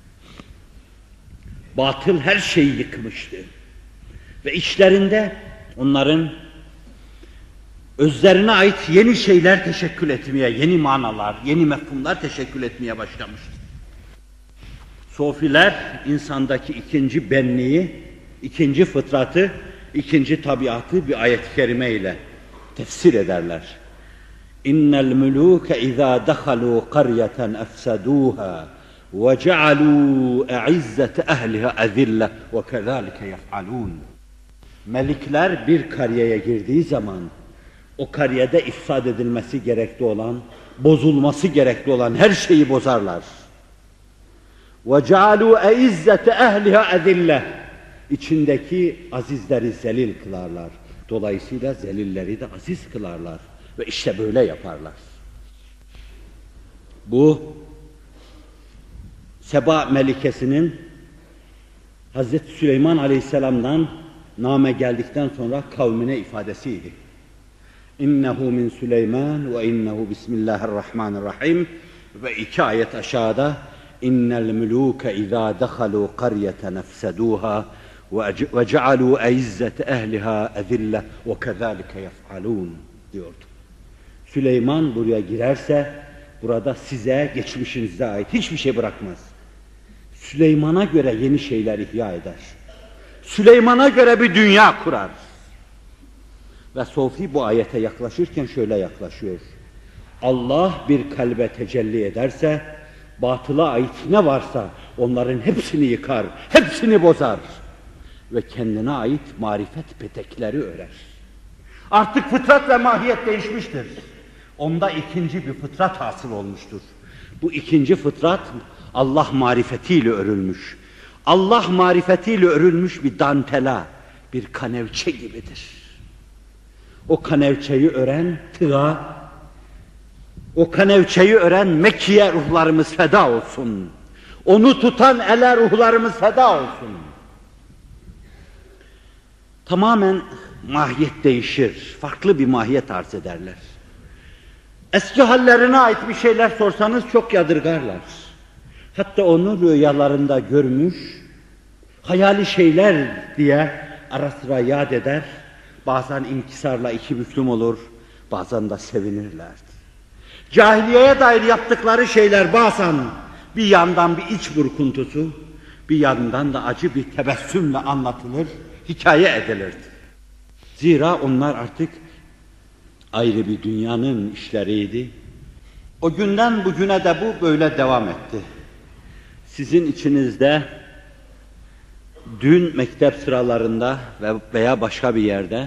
Batıl her şeyi yıkmıştı. Ve içlerinde onların özlerine ait yeni şeyler teşekkül etmeye, yeni manalar, yeni mefhumlar teşekkül etmeye başlamıştı. Sofiler insandaki ikinci benliği, ikinci fıtratı, ikinci tabiatı bir ayet-i kerime ile tefsir ederler. İnnel muluke izâ dehalû qaryeten efsedûhâ ve cealû e'izzete ehliha ezille ve kezâlike yef'alûn. Melikler bir kariyeye girdiği zaman o kariyede ifsad edilmesi gerekli olan, bozulması gerekli olan her şeyi bozarlar. وَجَعَلُوا اَعِزَّةَ اَهْلِهَا اَذِلَّةً İçindeki azizleri zelil kılarlar. Dolayısıyla zelilleri de aziz kılarlar. Ve işte böyle yaparlar. Bu Seba Melikesi'nin Hazreti Süleyman Aleyhisselam'dan name geldikten sonra kavmine ifadesiydi. İnnehu min Süleyman ve innehu bismillahirrahmanirrahim ve iki ayet aşağıda innel muluke izâ dehalû qaryeten efsedûhâ ve cealû eizzete ehliha ezille ve kezâlike yef'alûn diyordu. Süleyman buraya girerse burada size geçmişinize ait hiçbir şey bırakmaz. Süleyman'a göre yeni şeyler ihya eder. Süleyman'a göre bir dünya kurar. Ve Sofi bu ayete yaklaşırken şöyle yaklaşıyor. Allah bir kalbe tecelli ederse, batıla ait ne varsa onların hepsini yıkar, hepsini bozar. Ve kendine ait marifet petekleri örer. Artık fıtrat ve mahiyet değişmiştir. Onda ikinci bir fıtrat hasıl olmuştur. Bu ikinci fıtrat Allah marifetiyle örülmüş. Allah marifetiyle örülmüş bir dantela, bir kanevçe gibidir. O kanevçeyi ören tığa, o kanevçeyi ören Mekke'ye ruhlarımız feda olsun. Onu tutan ele ruhlarımız feda olsun. Tamamen mahiyet değişir, farklı bir mahiyet arz ederler. Eski hallerine ait bir şeyler sorsanız çok yadırgarlar. Hatta onu rüyalarında görmüş, hayali şeyler diye ara sıra yad eder, bazen inkisarla iki büklüm olur, bazen de sevinirlerdi. Cahiliyeye dair yaptıkları şeyler bazen bir yandan bir iç burkuntusu, bir yandan da acı bir tebessümle anlatılır, hikaye edilirdi. Zira onlar artık ayrı bir dünyanın işleriydi. O günden bugüne de bu böyle devam etti. Sizin içinizde dün mektep sıralarında veya başka bir yerde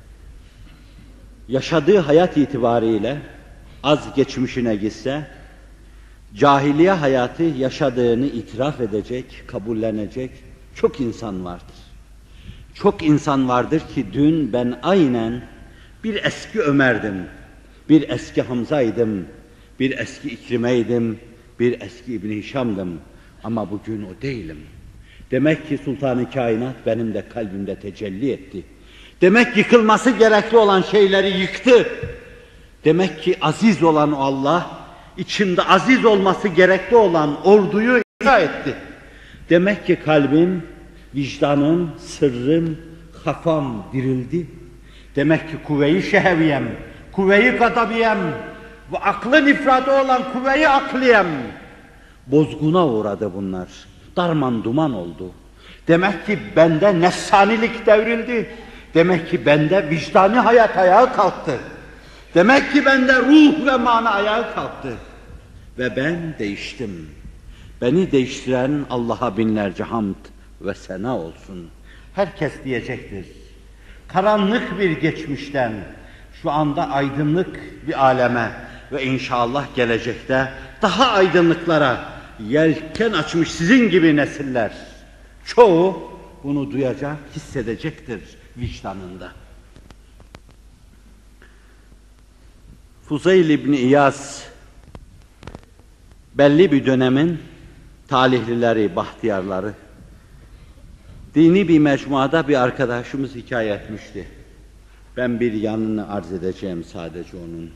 yaşadığı hayat itibariyle az geçmişine gitse, cahiliye hayatı yaşadığını itiraf edecek, kabullenecek çok insan vardır. Çok insan vardır ki dün ben aynen bir eski Ömer'dim, bir eski Hamza'ydım, bir eski İkrime'ydim, bir eski İbn Hişam'dım ama bugün o değilim. Demek ki Sultan-ı Kainat benim de kalbimde tecelli etti. Demek yıkılması gerekli olan şeyleri yıktı. Demek ki aziz olan o Allah, içimde aziz olması gerekli olan orduyu ihya etti. Demek ki kalbim, vicdanım, sırrım, kafam dirildi. Demek ki kuvve-i şeheviyem, kuvve-i gadabiyem ve aklın ifradı olan kuvve-i akliyem bozguna uğradı bunlar. Darman duman oldu. Demek ki bende nefsanilik devrildi. Demek ki bende vicdani hayat ayağa kalktı. Demek ki bende ruh ve mana ayağa kalktı. Ve ben değiştim. Beni değiştiren Allah'a binlerce hamd ve sena olsun. Herkes diyecektir. Karanlık bir geçmişten şu anda aydınlık bir aleme ve inşallah gelecekte daha aydınlıklara yelken açmış sizin gibi nesiller. Çoğu bunu duyacak, hissedecektir vicdanında. Fuzeyl İbni İyaz belli bir dönemin talihlileri, bahtiyarları, dini bir mecmuada bir arkadaşımız hikaye etmişti. Ben bir yanını arz edeceğim sadece onun.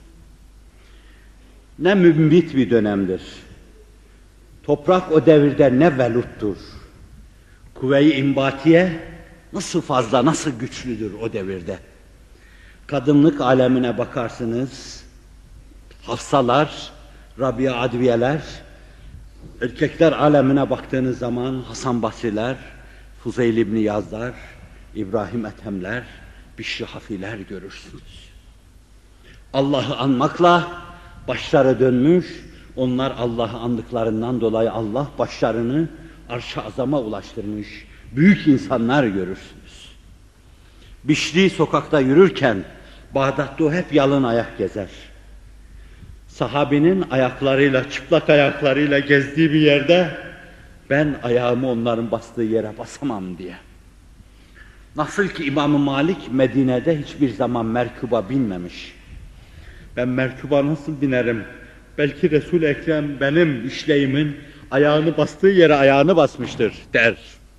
Ne mümbit bir dönemdir. Toprak o devirde ne veluttur. Kuvve-i imbatiye nasıl fazla, nasıl güçlüdür o devirde. Kadınlık alemine bakarsınız, Hafsalar, Rabia Adviyeler, erkekler alemine baktığınız zaman Hasan Basriler, Fuzeyl İbni Yazlar, İbrahim Ethemler, Bişri Hafiler görürsünüz. Allah'ı anmakla başları dönmüş, onlar Allah'ı andıklarından dolayı Allah başlarını arş-ı azama ulaştırmış. Büyük insanlar görürsünüz. Bişri sokakta yürürken Bağdat'ta o hep yalın ayak gezer. Sahabinin ayaklarıyla, çıplak ayaklarıyla gezdiği bir yerde ben ayağımı onların bastığı yere basamam diye. Nasıl ki İmam-ı Malik Medine'de hiçbir zaman merkuba binmemiş. Ben merkuba nasıl binerim? Belki Resul-i Ekrem benim işleyimin ayağını bastığı yere ayağını basmıştır der.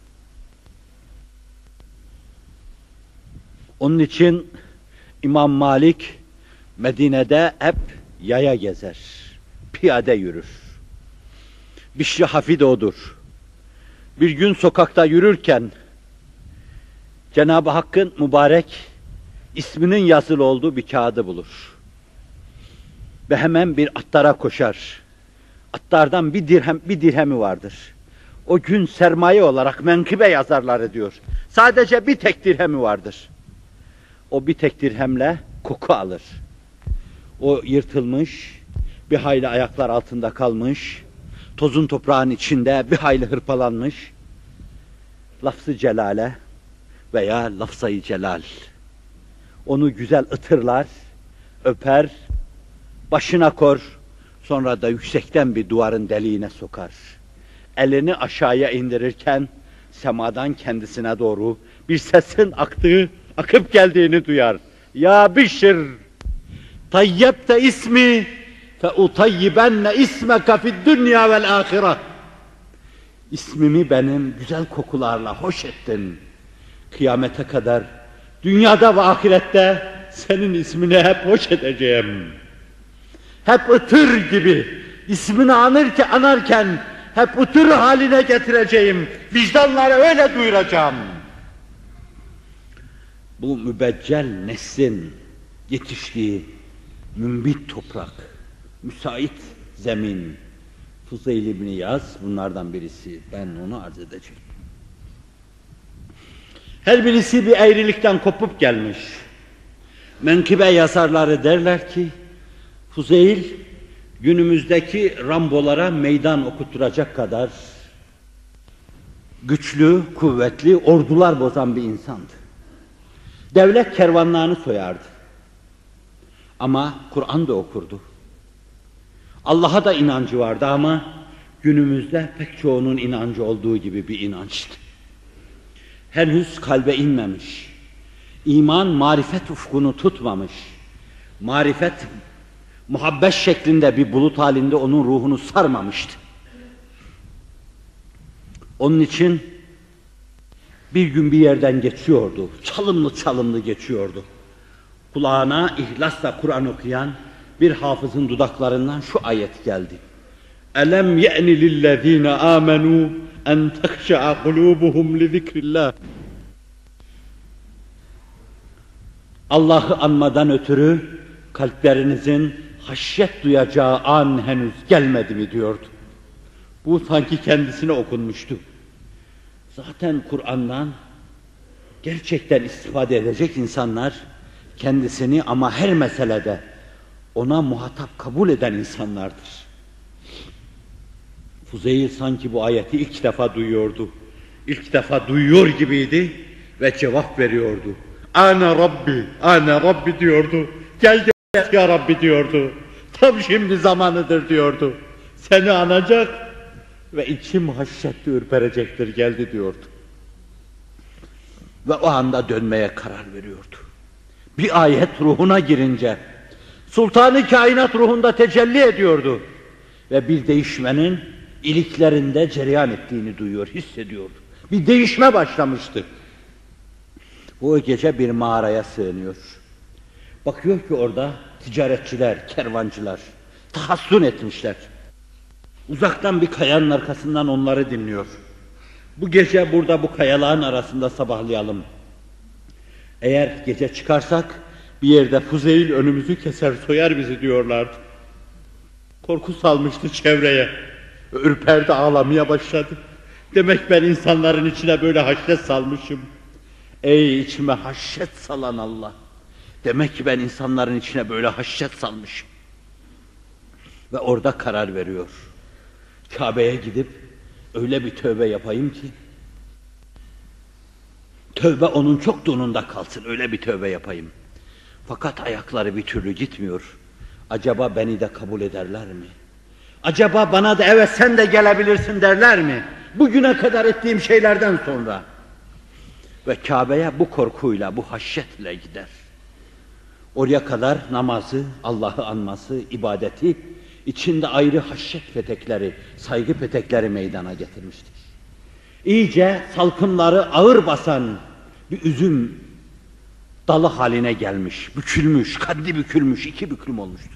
Onun için İmam Malik Medine'de hep yaya gezer, piyade yürür. Bişri Hafi de odur. Bir gün sokakta yürürken Cenab-ı Hakk'ın mübarek isminin yazılı olduğu bir kağıdı bulur. Ve hemen bir attara koşar. Attardan bir dirhem, bir dirhemi vardır. O gün sermaye olarak menkıbe yazarlar diyor. Sadece bir tek dirhemi vardır. O bir tek dirhemle koku alır. O yırtılmış, bir hayli ayaklar altında kalmış, tozun toprağın içinde bir hayli hırpalanmış, lafz-ı celale veya lafzayı celal. Onu güzel ıtırlar, öper, başına kor, sonra da yüksekten bir duvarın deliğine sokar. Elini aşağıya indirirken semadan kendisine doğru bir sesin aktığı, akıp geldiğini duyar. Ya Bişr, tayyebte ismi fe utayyibenne ismeke fid dünya vel ahire. İsmimi benim güzel kokularla hoş ettin. Kıyamete kadar dünyada ve ahirette senin ismini hep hoş edeceğim. Hep ıtır gibi ismini anırken, anarken hep ıtır haline getireceğim. Vicdanlara öyle duyuracağım. Bu mübeccel neslin yetiştiği mümbit toprak, müsait zemin. Fuzeyl İbni Yaz bunlardan birisi. Ben onu arz edeceğim. Her birisi bir eğrilikten kopup gelmiş. Menkıbe yazarları derler ki, Fuzeyl günümüzdeki Rambolara meydan okutturacak kadar güçlü, kuvvetli, ordular bozan bir insandı. Devlet kervanlarını soyardı. Ama Kur'an da okurdu. Allah'a da inancı vardı ama günümüzde pek çoğunun inancı olduğu gibi bir inançtı. Henüz kalbe inmemiş. İman marifet ufkunu tutmamış. Marifet muhabbet şeklinde bir bulut halinde onun ruhunu sarmamıştı. Onun için bir gün bir yerden geçiyordu. Çalımlı çalımlı geçiyordu. Kulağına ihlasla Kur'an okuyan bir hafızın dudaklarından şu ayet geldi. Elem ye'ni lillezine amenu en tekşa'a kulubuhum li zikrillah. Allah'ı anmadan ötürü kalplerinizin haşyet duyacağı an henüz gelmedi mi diyordu. Bu sanki kendisine okunmuştu. Zaten Kur'an'dan gerçekten istifade edecek insanlar kendisini ama her meselede ona muhatap kabul eden insanlardır. Fuzeyl sanki bu ayeti ilk defa duyuyordu. İlk defa duyuyor gibiydi ve cevap veriyordu. Ana Rabbi, ana Rabbi diyordu. Gel gel ya Rabbi diyordu. Tam şimdi zamanıdır diyordu. Seni anacak ve içim haşyetle ürperecektir geldi diyordu. Ve o anda dönmeye karar veriyordu. Bir ayet ruhuna girince Sultan-ı Kainat ruhunda tecelli ediyordu ve bir değişmenin iliklerinde cereyan ettiğini duyuyor, hissediyordu. Bir değişme başlamıştı. Bu gece bir mağaraya sığınıyor. Bakıyor ki orada ticaretçiler, kervancılar tahassun etmişler. Uzaktan bir kayanın arkasından onları dinliyor. Bu gece burada bu kayaların arasında sabahlayalım. Eğer gece çıkarsak bir yerde Fuzeyl önümüzü keser soyar bizi diyorlardı. Korku salmıştı çevreye. Ürperdi, ağlamaya başladı. Demek ben insanların içine böyle haşyet salmışım. Ey içime haşyet salan Allah. Demek ki ben insanların içine böyle haşyet salmışım. Ve orada karar veriyor. Kabe'ye gidip öyle bir tövbe yapayım ki Tövbe onun çok donunda kalsın, öyle bir tövbe yapayım. Fakat ayakları bir türlü gitmiyor. Acaba beni de kabul ederler mi? Acaba bana da evet sen de gelebilirsin derler mi? Bugüne kadar ettiğim şeylerden sonra. Ve Kabe'ye bu korkuyla, bu haşyetle gider. Oraya kadar namazı, Allah'ı anması, ibadeti, içinde ayrı haşyet petekleri, saygı petekleri meydana getirmiştir. İyice salkımları ağır basan bir üzüm dalı haline gelmiş, bükülmüş, kaddi bükülmüş, iki büklüm olmuştur.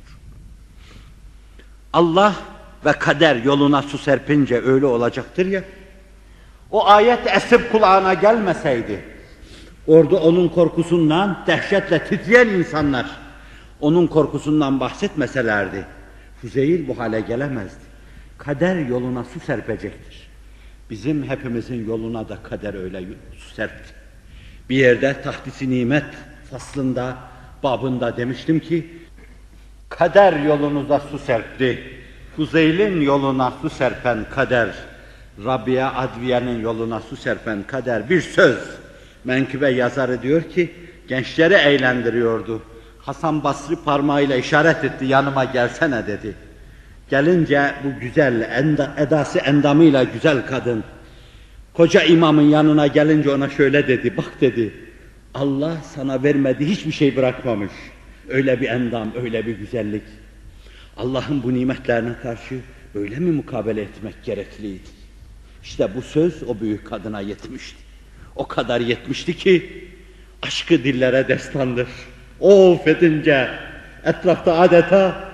Allah ve kader yoluna su serpince öyle olacaktır ya, o ayet esip kulağına gelmeseydi, orada onun korkusundan dehşetle titreyen insanlar, onun korkusundan bahsetmeselerdi, Füzeyl bu hale gelemezdi. Kader yoluna su serpecektir. Bizim hepimizin yoluna da kader öyle su serpti. Bir yerde tahdis-i nimet faslında, babında demiştim ki, kader yolunuza su serpti. Füzeyl'in yoluna su serpen kader, Rabia Adviye'nin yoluna su serpen kader. Bir söz, menkıbe yazarı diyor ki, gençleri eğlendiriyordu. Hasan Basri parmağıyla işaret etti, yanıma gelsene dedi. Gelince bu güzel, enda, edası endamıyla güzel kadın, koca imamın yanına gelince ona şöyle dedi, bak dedi, Allah sana vermediği hiçbir şey bırakmamış. Öyle bir endam, öyle bir güzellik. Allah'ın bu nimetlerine karşı öyle mi mukabele etmek gerekliydi? İşte bu söz o büyük kadına yetmişti. O kadar yetmişti ki, aşkı dillere destandır. Of edince etrafta adeta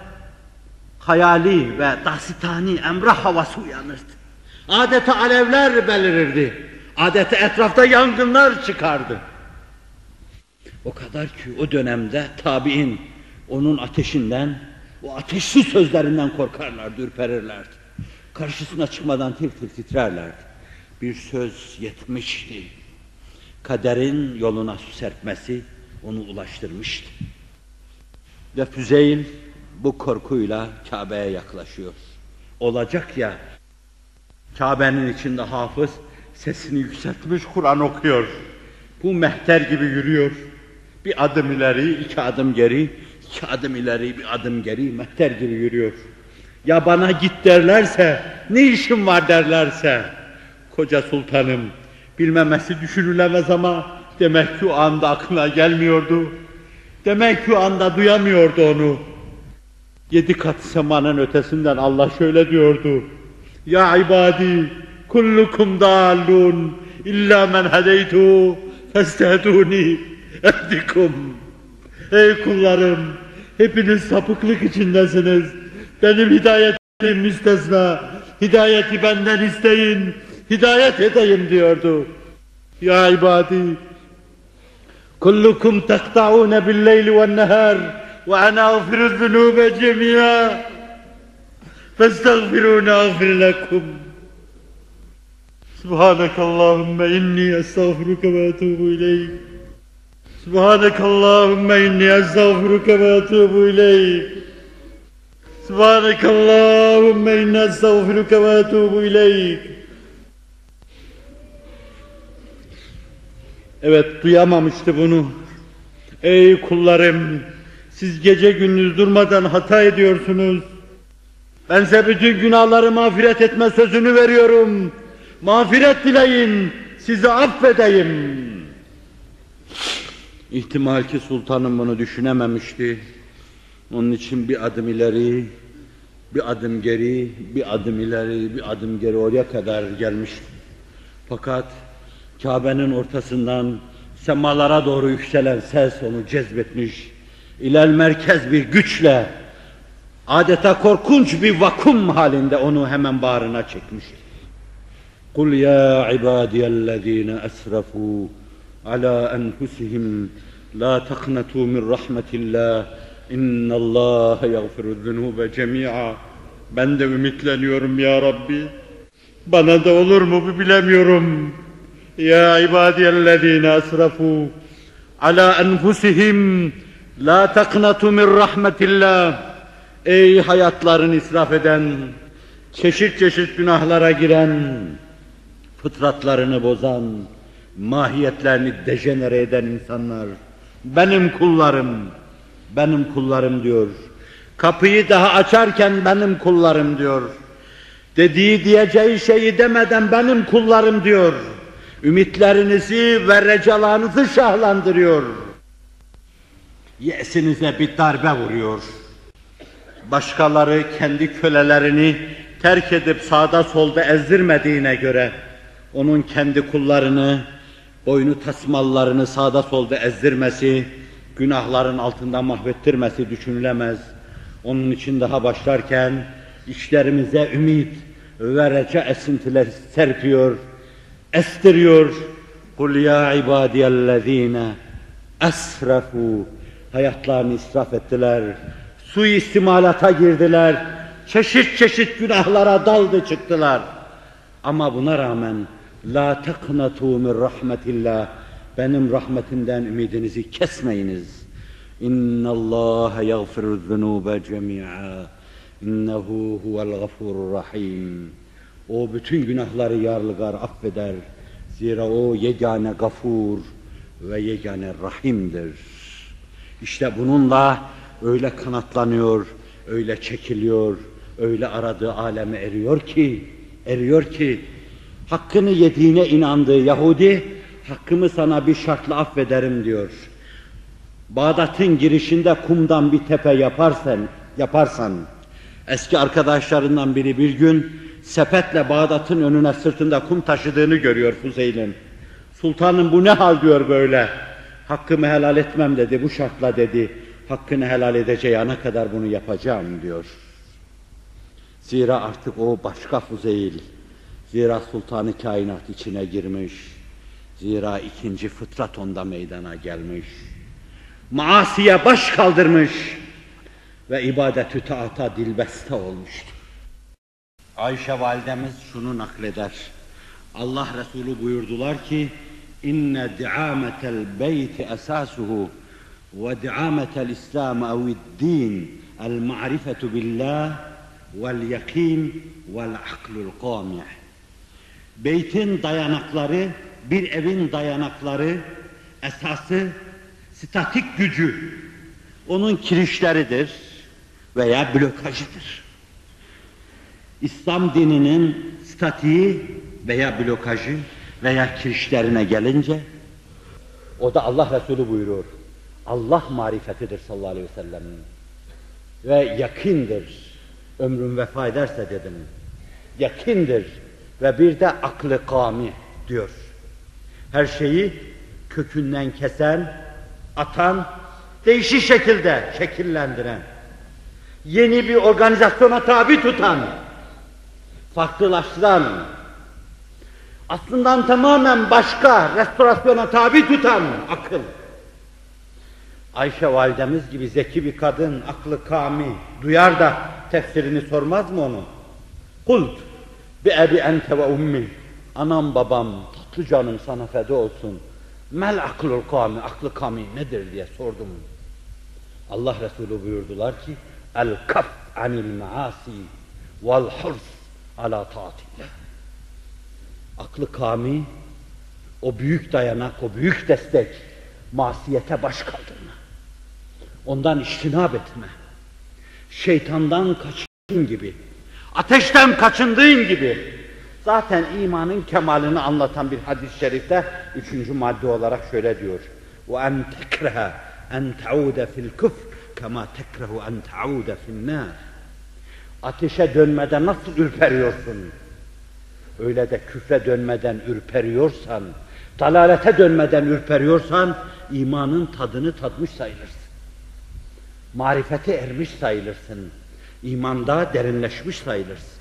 hayali ve dasitani emrah havası uyanırdı. Adeta alevler belirirdi. Adeta etrafta yangınlar çıkardı. O kadar ki o dönemde tabi'in onun ateşinden, o ateşli sözlerinden korkarlardı, ürperirlerdi. Karşısına çıkmadan tir tir titrerlerdi. Bir söz yetmişti. Kaderin yoluna su serpmesi onu ulaştırmıştı. Ve Füzeyl bu korkuyla Kabe'ye yaklaşıyor. Olacak ya, Kabe'nin içinde hafız sesini yükseltmiş Kur'an okuyor. Bu mehter gibi yürüyor. Bir adım ileri, iki adım geri, iki adım ileri, bir adım geri, mehter gibi yürüyor. Ya bana git derlerse, ne işim var derlerse, koca sultanım, bilmemesi düşünülemez ama demek ki o anda aklına gelmiyordu. Demek ki o anda duyamıyordu onu. Yedi kat semanın ötesinden Allah şöyle diyordu. Ya ibadi, kullukum dallun, illa men hedeytu, festehduni, ehdikum. Ey kullarım, hepiniz sapıklık içindesiniz. Benim hidayetim müstesna. Hidayeti benden isteyin, hidayet edeyim diyordu. Ya ibadi, kullukum tekta'une billeyli ve nehar ve ana ağfiru zunube cemi'a festağfiruni ağfir lekum. Subhanakallahümme inni estağfiruke ve etubu ileyk. Subhanakallahümme inni estağfiruke ve etubu ileyk. Subhanakallahümme inni estağfiruke ve etubu ileyk. Evet, duyamamıştı bunu. Ey kullarım, siz gece gündüz durmadan hata ediyorsunuz. Ben size bütün günahları mağfiret etme sözünü veriyorum. Mağfiret dileyin, sizi affedeyim. İhtimal ki sultanım bunu düşünememişti. Onun için bir adım ileri, bir adım geri, bir adım ileri, bir adım geri oraya kadar gelmişti. Fakat Kabe'nin ortasından semalara doğru yükselen ses onu cezbetmiş. İlel merkez bir güçle, adeta korkunç bir vakum halinde onu hemen bağrına çekmişti. قُلْ يَا عِبَادِيَ الَّذ۪ينَ أَسْرَفُوا عَلَى أَنْفُسِهِمْ لَا تَقْنَتُوا مِنْ رَحْمَةِ اللّٰهِ اِنَّ اللّٰهَ يَغْفِرُ الذُّنُوبَ جَمِيعًا. Ben de ümitleniyorum ya Rabbi. Bana da olur mu bu bilemiyorum. Ya ibadiyellezine asrafu ala enfusihim la taqnatu min rahmetillah. Ey hayatlarını israf eden, çeşit çeşit günahlara giren, fıtratlarını bozan, mahiyetlerini dejenere eden insanlar. Benim kullarım, benim kullarım diyor. Kapıyı daha açarken benim kullarım diyor. Dediği diyeceği şeyi demeden benim kullarım diyor. Ümitlerinizi ve recalarınızı şahlandırıyor. Yesinize bir darbe vuruyor. Başkaları kendi kölelerini terk edip sağda solda ezdirmediğine göre onun kendi kullarını, boynu tasmallarını sağda solda ezdirmesi, günahların altında mahvettirmesi düşünülemez. Onun için daha başlarken işlerimize ümit ve reca esintiler serpiyor, estiriyor. قُلْ يَا عِبَادِيَ الَّذ۪ينَ أَسْرَفُوا Hayatlarını israf ettiler, suistimalata girdiler, çeşit çeşit günahlara daldı çıktılar. Ama buna rağmen la taqnatu min rahmetillah, benim rahmetimden ümidinizi kesmeyiniz. İnnallâhe yagfiru'z-zunûbe cemî'a innehu huvel gafurur-rahîm. O bütün günahları yarlıgar, affeder. Zira o yegane gafur ve yegane rahimdir. İşte bununla öyle kanatlanıyor, öyle çekiliyor, öyle aradığı aleme eriyor ki, eriyor ki, hakkını yediğine inandığı Yahudi, hakkımı sana bir şartla affederim diyor. Bağdat'ın girişinde kumdan bir tepe yaparsan, yaparsan, eski arkadaşlarından biri bir gün sepetle Bağdat'ın önüne sırtında kum taşıdığını görüyor Fuzeyl'in. Sultanım bu ne hal diyor böyle. Hakkımı helal etmem dedi, bu şartla dedi. Hakkını helal edeceği ana kadar bunu yapacağım diyor. Zira artık o başka Fuzeyl. Zira sultanı kainat içine girmiş. Zira ikinci fıtrat onda meydana gelmiş. Maasiye baş kaldırmış ve ibadet-ü taata dilbeste olmuştu. Ayşe validemiz şunu nakleder. Allah Resulü buyurdular ki: İnne di'ametel beyti esasuhu ve di'ametel İslam ev'd-din el-ma'rifetu billah vel-yakin vel-aklul kâmi'. Beytin dayanakları, bir evin dayanakları, esası, statik gücü, onun kirişleridir veya blokajıdır. İslam dininin statiği veya blokajı veya kirişlerine gelince, o da Allah Resulü buyuruyor. Allah marifetidir sallallahu aleyhi ve sellem. Ve yakindir. Ömrüm vefa ederse dedim. Yakindir. Ve bir de aklı kâmi diyor. Her şeyi kökünden kesen, atan, değişik şekilde şekillendiren, yeni bir organizasyona tabi tutan, farklılaştıran, aslından tamamen başka restorasyona tabi tutan akıl. Ayşe validemiz gibi zeki bir kadın, aklı kâmi, duyar da tefsirini sormaz mı onu? Kult bi ebi ente ve ummi, anam babam, tatlı canım sana feda olsun. Mel aklul kâmi, aklı kâmi nedir diye sordum. Allah Resulü buyurdular ki: el kaf anil maasi vel hırs ala taatillah. Aklı kâmi, o büyük dayanak, o büyük destek, masiyete baş kaldırma. Ondan iştinab etme. Şeytandan kaçındığın gibi, ateşten kaçındığın gibi. Zaten imanın kemalini anlatan bir hadis-i şerifte üçüncü madde olarak şöyle diyor: وَاَنْ تَكْرَهَ اَنْ تَعُودَ فِي الْكُفْرِ كَمَا تَكْرَهُ اَنْ تَعُودَ فِي النَّارِ. Ateşe dönmeden nasıl ürperiyorsun? Öyle de küfre dönmeden ürperiyorsan, dalalete dönmeden ürperiyorsan, imanın tadını tatmış sayılırsın. Marifete ermiş sayılırsın. İmanda derinleşmiş sayılırsın.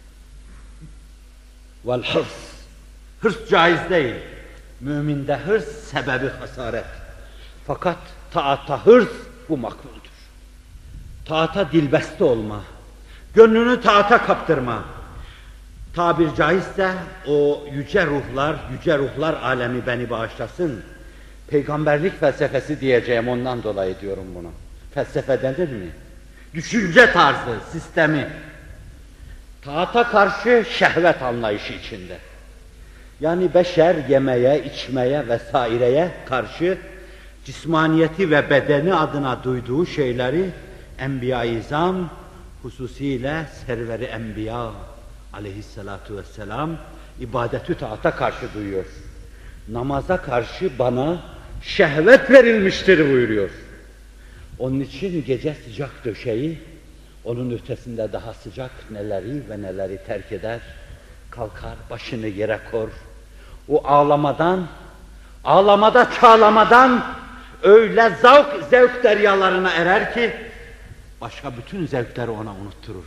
Vel hırs. Hırs caiz değil. Müminde hırs sebebi hasaret. Fakat taata hırs bu makbuldür. Taata dilbeste olma. Gönlünü taata kaptırma. Tabir caizse o yüce ruhlar, yüce ruhlar alemi beni bağışlasın. Peygamberlik felsefesi diyeceğim, ondan dolayı diyorum bunu. Felsefe denir mi? Düşünce tarzı, sistemi. Taata karşı şehvet anlayışı içinde. Yani beşer yemeye, içmeye vesaireye karşı cismaniyeti ve bedeni adına duyduğu şeyleri Enbiya-i İzam, hususiyle serveri Enbiya aleyhissalatu vesselam ibadetü taata karşı duyuyor. Namaza karşı bana şehvet verilmiştir buyuruyor. Onun için gece sıcak döşeği, onun ötesinde daha sıcak neleri ve neleri terk eder, kalkar başını yere kor. O ağlamadan, ağlamada çağlamadan öyle zavk, zevk deryalarına erer ki, başka bütün zevkleri ona unutturur.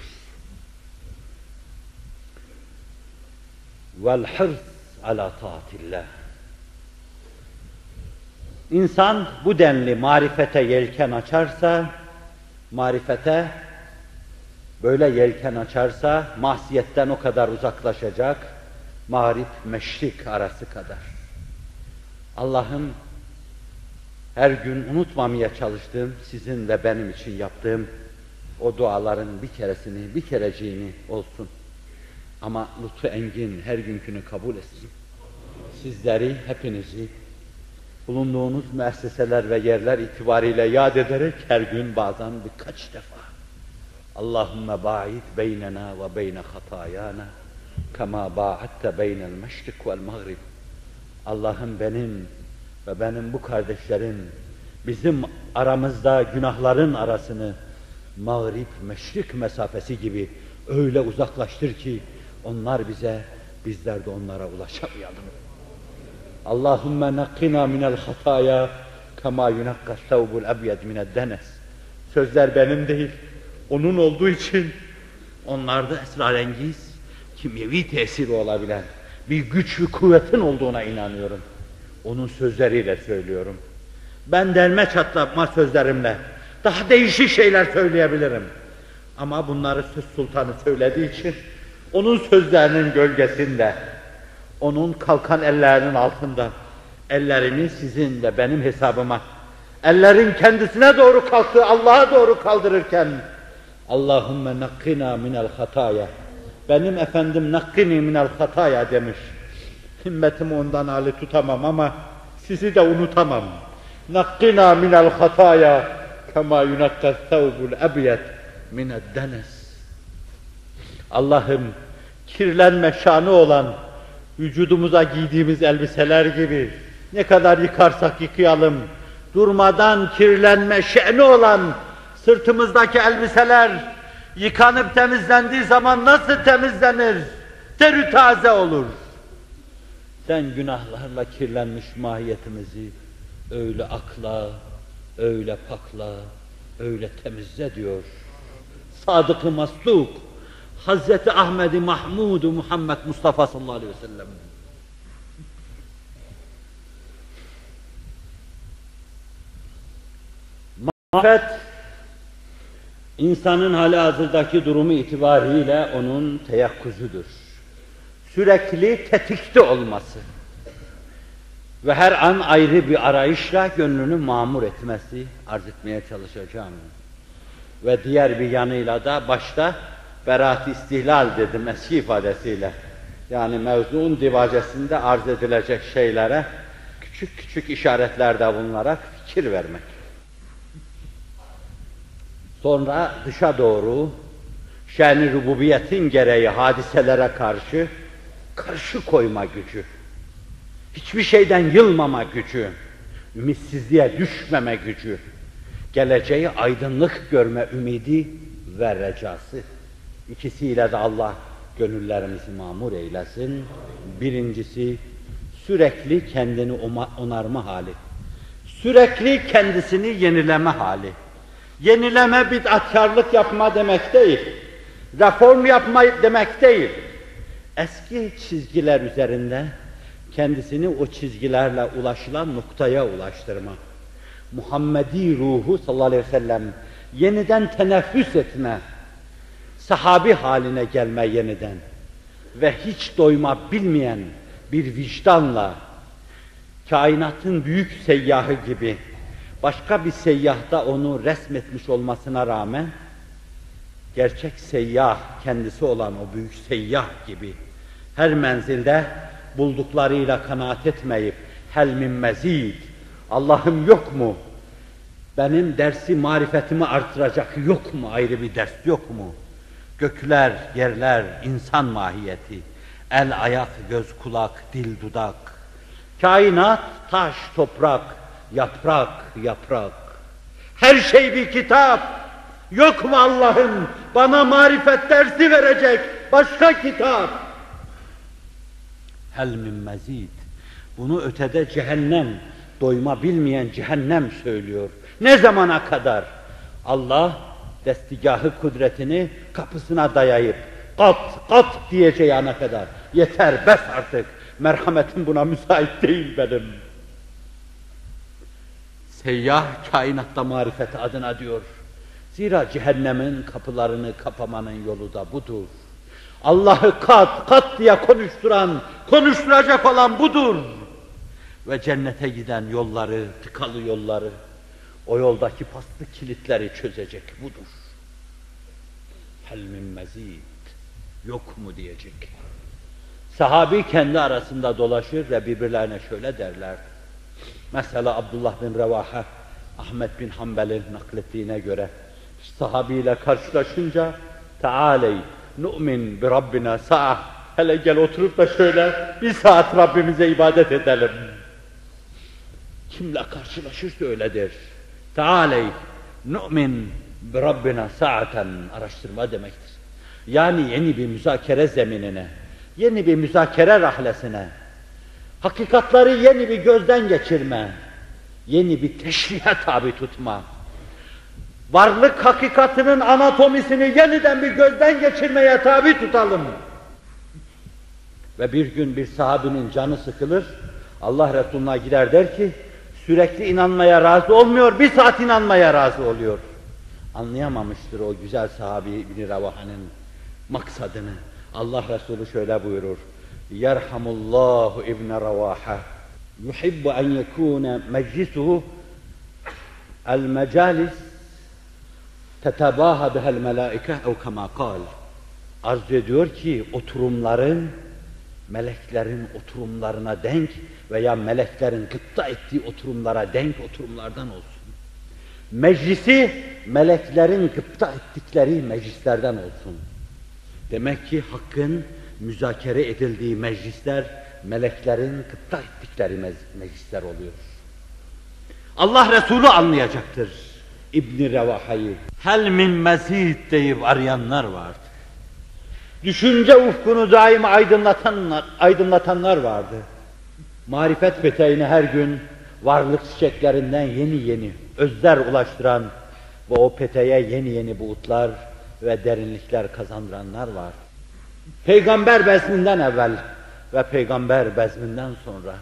Vel hırs ala taatillah. İnsan bu denli marifete yelken açarsa, marifete böyle yelken açarsa, masiyetten o kadar uzaklaşacak, mağrib meşrik arası kadar. Allah'ım, her gün unutmamaya çalıştığım, sizin ve benim için yaptığım o duaların bir keresini, bir kereciğini olsun. Ama lütfu engin her günkünü kabul etsin. Sizleri, hepinizi, bulunduğunuz müesseseler ve yerler itibariyle yad ederek her gün bazen birkaç defa Allahümme ba'id beynena ve beyne hatayana kema ba'atte beynel meşrik vel mağrib. Allah'ım, benim ve benim bu kardeşlerin bizim aramızda günahların arasını mağrib meşrik mesafesi gibi öyle uzaklaştır ki onlar bize, bizler de onlara ulaşamayalım. Allahümme nakkina minel hataya kema yunakka thawbul abyad mined denes. Sözler benim değil, onun olduğu için onlarda esrarengiz, kimyevi tesiri olabilen bir güç ve kuvvetin olduğuna inanıyorum. Onun sözleriyle söylüyorum. Ben delme çatlatma sözlerimle daha değişik şeyler söyleyebilirim. Ama bunları söz sultanı söylediği için onun sözlerinin gölgesinde, onun kalkan ellerinin altında, ellerini sizin ve benim hesabıma, ellerin kendisine doğru kalktığı Allah'a doğru kaldırırken, Allahümme nakkina minel hataya, benim efendim nakkini minel hataya demiş. Himmetimi ondan hali tutamam ama sizi de unutamam. Nakkina minel hataya kema yunakka thawbul abyad mined denes. Allah'ım, kirlenme şanı olan vücudumuza giydiğimiz elbiseler gibi ne kadar yıkarsak yıkayalım, durmadan kirlenme şe'ni olan sırtımızdaki elbiseler yıkanıp temizlendiği zaman nasıl temizlenir? Terü taze olur. Sen günahlarla kirlenmiş mahiyetimizi öyle akla, öyle pakla, öyle temizle diyor. Sadık-ı Masluk, Hazreti Ahmed-i Mahmud-u Muhammed Mustafa sallallahu aleyhi ve sellem. Marifet, insanın halihazırdaki durumu itibariyle onun teyakkuzudur. Sürekli tetikte olması ve her an ayrı bir arayışla gönlünü mamur etmesi arz etmeye çalışacağım. Ve diğer bir yanıyla da başta beraat-i istihlal dedim eski ifadesiyle. Yani mevzuun divacesinde arz edilecek şeylere küçük küçük işaretlerde bulunarak fikir vermek. Sonra dışa doğru şen-i rububiyetin gereği hadiselere karşı karşı koyma gücü, hiçbir şeyden yılmama gücü, ümitsizliğe düşmeme gücü, geleceği aydınlık görme ümidi ve recası. İkisiyle de Allah gönüllerimizi mamur eylesin. Birincisi, sürekli kendini onarma hali, sürekli kendisini yenileme hali. Yenileme bid'atkarlık yapma demek değil, reform yapma demek değil. Eski çizgiler üzerinde kendisini o çizgilerle ulaşılan noktaya ulaştırma. Muhammedi ruhu sallallahu aleyhi ve sellem yeniden teneffüs etme, sahabi haline gelme yeniden ve hiç doyma bilmeyen bir vicdanla kainatın büyük seyyahı gibi başka bir seyyahta onu resmetmiş olmasına rağmen gerçek seyyah kendisi olan o büyük seyyah gibi her menzilde bulduklarıyla kanaat etmeyip hel min mezid, Allah'ım yok mu? Benim dersi, marifetimi artıracak yok mu? Ayrı bir ders yok mu? Gökler, yerler, insan mahiyeti, el, ayak, göz, kulak, dil, dudak, kainat, taş, toprak, yaprak, yaprak. Her şey bir kitap. Yok mu Allah'ım bana marifet dersi verecek başka kitap? Hel min mezid. Bunu ötede cehennem, doyma bilmeyen cehennem söylüyor. Ne zamana kadar? Allah destigahı kudretini kapısına dayayıp kat kat diyeceği ana kadar. Yeter, bes artık. Merhametim buna müsait değil benim. Seyyah kainatta marifet adına diyor. Zira cehennemin kapılarını kapamanın yolu da budur. Allah'ı kat kat diye konuşturan, konuşturacak olan budur. Ve cennete giden yolları, tıkalı yolları, o yoldaki paslı kilitleri çözecek budur. Hel min mezid, yok mu diyecek. Sahabi kendi arasında dolaşır ve birbirlerine şöyle derler. Mesela Abdullah bin Revaha, Ahmet bin Hanbel'in naklettiğine göre, sahabiyle karşılaşınca, Tealey, nu'min bi Rabbina sa'a, hele gel oturup da şöyle bir saat Rabbimize ibadet edelim. Kimle karşılaşırsa öyle der. Tealey, nu'min bi Rabbina sa'aten, araştırma demektir. Yani yeni bir müzakere zeminine, yeni bir müzakere rahlesine, hakikatları yeni bir gözden geçirme, yeni bir teşrihe tabi tutma, varlık hakikatinin anatomisini yeniden bir gözden geçirmeye tabi tutalım. Ve bir gün bir sahabinin canı sıkılır, Allah Resulü'ne gider der ki, sürekli inanmaya razı olmuyor, bir saat inanmaya razı oluyor. Anlayamamıştır o güzel sahabi İbn-i Revaha'nın maksadını. Allah Resulü şöyle buyurur, Yerhamullahu İbn Revaha, yuhibbu en yekune meclisuhu el mecalis tetebaha bihel melaike ev kema kal. Arz ediyor ki oturumların meleklerin oturumlarına denk veya meleklerin gıpta ettiği oturumlara denk oturumlardan olsun. Meclisi meleklerin gıpta ettikleri meclislerden olsun. Demek ki hakkın müzakere edildiği meclisler meleklerin gıpta ettikleri meclisler oluyor. Allah Resulü anlayacaktır İbn Revaha'yı. Hel min mezid deyip arayanlar vardı. Düşünce ufkunu daima aydınlatanlar, aydınlatanlar vardı. Marifet peteğine her gün varlık çiçeklerinden yeni yeni özler ulaştıran ve o peteğe yeni yeni buğutlar ve derinlikler kazandıranlar var. Peygamber bezminden evvel ve peygamber bezminden sonra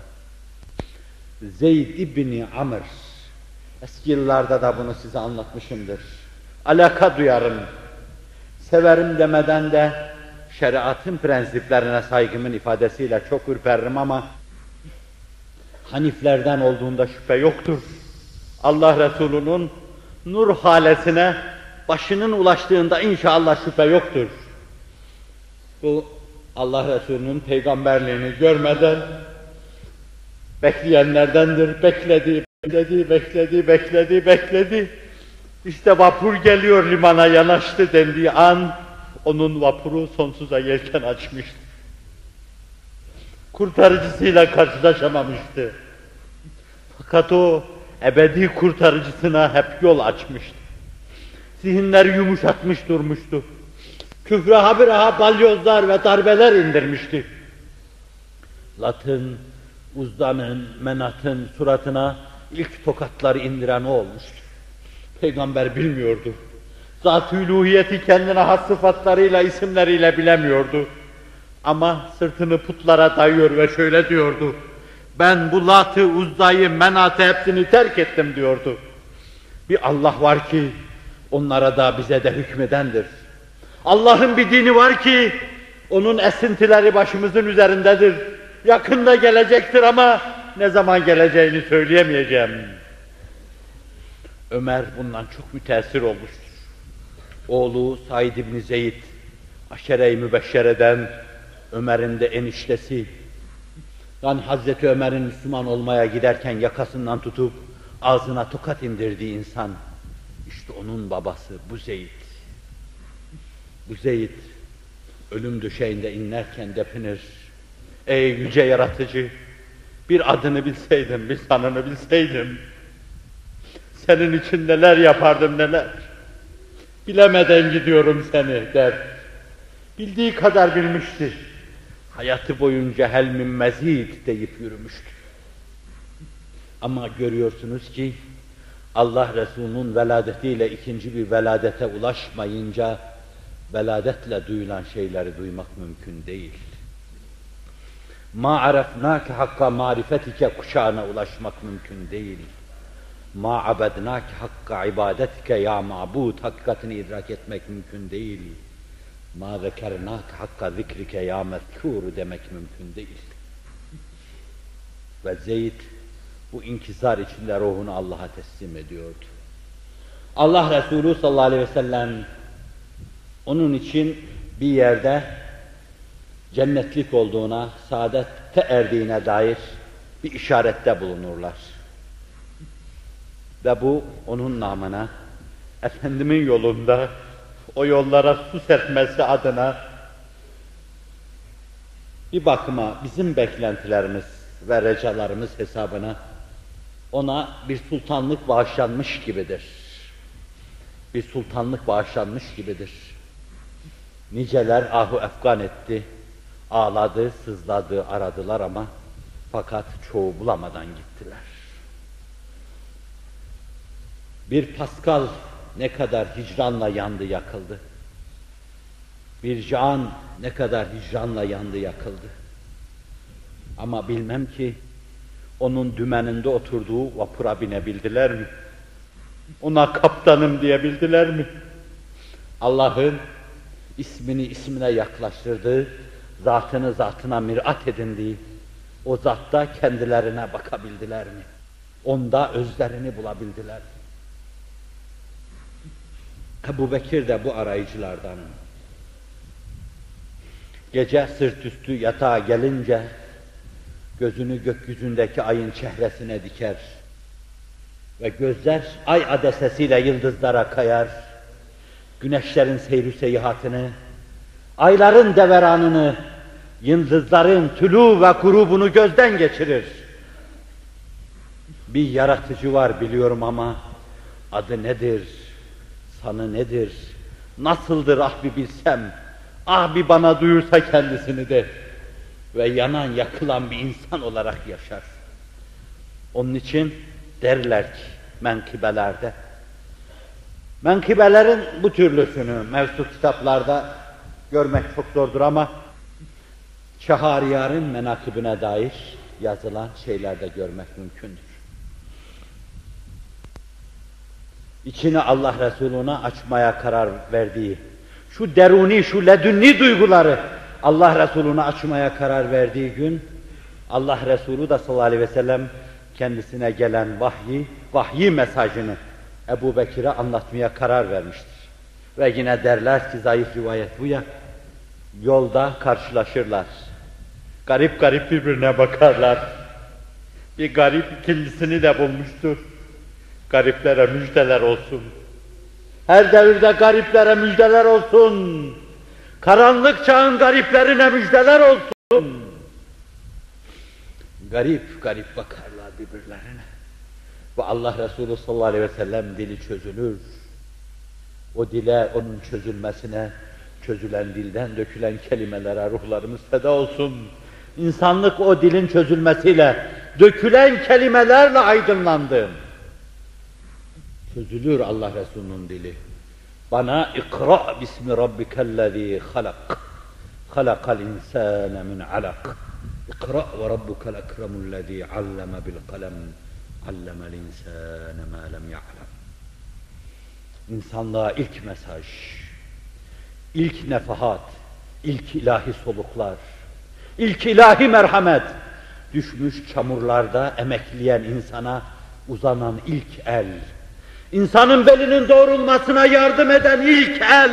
Zeyd İbni Amr, eski yıllarda da bunu size anlatmışımdır. Alaka duyarım, severim demeden de şeriatın prensiplerine saygımın ifadesiyle çok ürperirim ama Haniflerden olduğunda şüphe yoktur. Allah Resulü'nün nur halesine başının ulaştığında inşallah şüphe yoktur. Bu Allah Resulü'nün peygamberliğini görmeden bekleyenlerdendir. Bekledi, bekledi, bekledi, bekledi, bekledi. İşte vapur geliyor limana yanaştı dendiği an onun vapuru sonsuza yelken açmıştı. Kurtarıcısıyla karşılaşamamıştı. Fakat o ebedi kurtarıcısına hep yol açmıştı. Zihinleri yumuşatmış durmuştu. Küfre habire balyozlar ve darbeler indirmişti. Lat'ın, Uzda'nın, Menat'ın suratına ilk tokatları indiren o olmuştu. Peygamber bilmiyordu. Zat-ı uluhiyeti kendine has sıfatlarıyla, isimleriyle bilemiyordu. Ama sırtını putlara dayıyor ve şöyle diyordu. Ben bu Lat'ı, Uzda'yı, Menat'ı hepsini terk ettim diyordu. Bir Allah var ki onlara da bize de hükmedendir. Allah'ın bir dini var ki onun esintileri başımızın üzerindedir. Yakında gelecektir ama ne zaman geleceğini söyleyemeyeceğim. Ömer bundan çok müteessir olmuştur. Oğlu Said İbni Zeyd, Aşere-i Mübeşşere'den Ömer'in de eniştesi, Yani Hazreti Ömer'in Müslüman olmaya giderken yakasından tutup ağzına tokat indirdiği insan, işte onun babası bu Zeyd. Bu Zeyd ölüm döşeğinde inlerken depinir. Ey yüce yaratıcı, bir adını bilseydim, bir sanını bilseydim, senin için neler yapardım neler. Bilemeden gidiyorum seni der. Bildiği kadar bilmiştir. Hayatı boyunca hel min mezid deyip yürümüştür. Ama görüyorsunuz ki Allah Resulü'nün veladetiyle ikinci bir veladete ulaşmayınca veladetle duyulan şeyleri duymak mümkün değil. Ma arafnake hakka marifetike kuşağına ulaşmak mümkün değil. Ma abednake hakka ibadetike ya ma'bud hakikatini idrak etmek mümkün değil. Ma zekernake hakka zikrike ya mezkur demek mümkün değil. Ve Zeyd bu inkisar içinde ruhunu Allah'a teslim ediyordu. Allah Resulü sallallahu aleyhi ve sellem onun için bir yerde cennetlik olduğuna, saadette erdiğine dair bir işarette bulunurlar. Ve bu onun namına, Efendimin yolunda o yollara su serpmesi adına bir bakıma bizim beklentilerimiz ve recalarımız hesabına ona bir sultanlık bağışlanmış gibidir. Bir sultanlık bağışlanmış gibidir. Niceler ahu efgan etti, ağladı, sızladı, aradılar ama fakat çoğu bulamadan gittiler. Bir Pascal ne kadar hicranla yandı, yakıldı. Bir Can ne kadar hicranla yandı, yakıldı. Ama bilmem ki onun dümeninde oturduğu vapura binebildiler mi? Ona kaptanım diyebildiler mi? Allah'ın ismini ismine yaklaştırdığı, zatını zatına mirat edindiği o zatta kendilerine bakabildiler mi? Onda özlerini bulabildiler mi? Ebu Bekir de bu arayıcılardan. Gece sırt üstü yatağa gelince gözünü gökyüzündeki ayın çehresine diker ve gözler ay adesesiyle yıldızlara kayar, güneşlerin seyri seyahatini, ayların deveranını, yıldızların tülû ve grubunu gözden geçirir. Bir yaratıcı var biliyorum ama adı nedir, sanı nedir, nasıldır ah bir bilsem, ah bir bana duyursa kendisini de ve yanan yakılan bir insan olarak yaşar. Onun için derler ki menkıbelerde, menkıbelerin bu türlüsünü mevcut kitaplarda görmek çok zordur ama Çahariyar'ın menakibine dair yazılan şeylerde görmek mümkündür. İçini Allah Resulü'ne açmaya karar verdiği, şu deruni, şu ledünni duyguları Allah Resulü'ne açmaya karar verdiği gün, Allah Resulü de sallallahu aleyhi ve sellem kendisine gelen vahyi, vahyi mesajını Ebu Bekir'e anlatmaya karar vermiştir. Ve yine derler ki zayıf rivayet bu ya, yolda karşılaşırlar. Garip garip birbirine bakarlar. Bir garip ikincisini de bulmuştur. Gariplere müjdeler olsun. Her devirde gariplere müjdeler olsun. Karanlık çağın gariplerine müjdeler olsun. Garip garip bakarlar birbirlerine. Ve Allah Resulü sallallahu aleyhi ve sellem dili çözülür. O dile, onun çözülmesine, çözülen dilden dökülen kelimelere ruhlarımız feda olsun. İnsanlık o dilin çözülmesiyle, dökülen kelimelerle aydınlandı. Çözülür Allah Resulü'nün dili. Bana ikra bismi rabbikellezî halak. Halakal insâne min alak. İkra ve rabbukel ekremullezî alleme bil kalem. Allemel insâne mâ lem ya'lem. İnsanlığa ilk mesaj, ilk nefahat, ilk ilahi soluklar, ilk ilahi merhamet, düşmüş çamurlarda emekleyen insana uzanan ilk el, insanın belinin doğrulmasına yardım eden ilk el,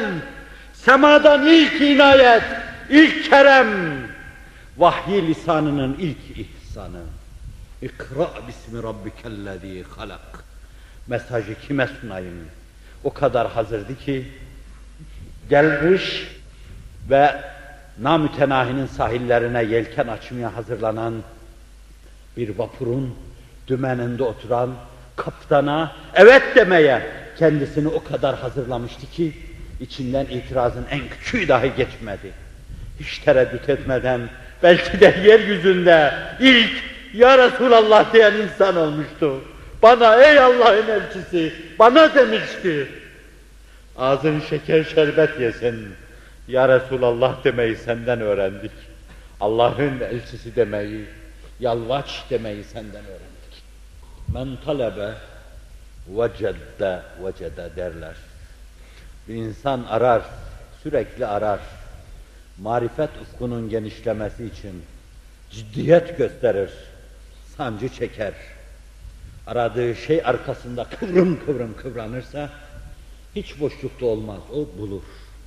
semadan ilk inayet, ilk kerem, vahyi lisanının ilk ihsan. ihsanı. İkra bismi rabbikellezî halak. Mesajı kime sunayım? O kadar hazırdı ki gelmiş ve namütenahinin sahillerine yelken açmaya hazırlanan bir vapurun dümeninde oturan kaptana evet demeye kendisini o kadar hazırlamıştı ki içinden itirazın en küçüğü dahi geçmedi. Hiç tereddüt etmeden belki de yeryüzünde ilk "Ya Resulallah" diyen insan olmuştu. Bana ey Allah'ın elçisi, bana demişti. Ağzın şeker şerbet yesin. Ya Resulallah demeyi senden öğrendik. Allah'ın elçisi demeyi, yalvaç demeyi senden öğrendik. Men talebe vecedde vecede derler. Bir insan arar, sürekli arar. Marifet ufkunun genişlemesi için ciddiyet gösterir, sancı çeker. Aradığı şey arkasında kıvrım kıvrım kıvranırsa hiç boşlukta olmaz, o bulur.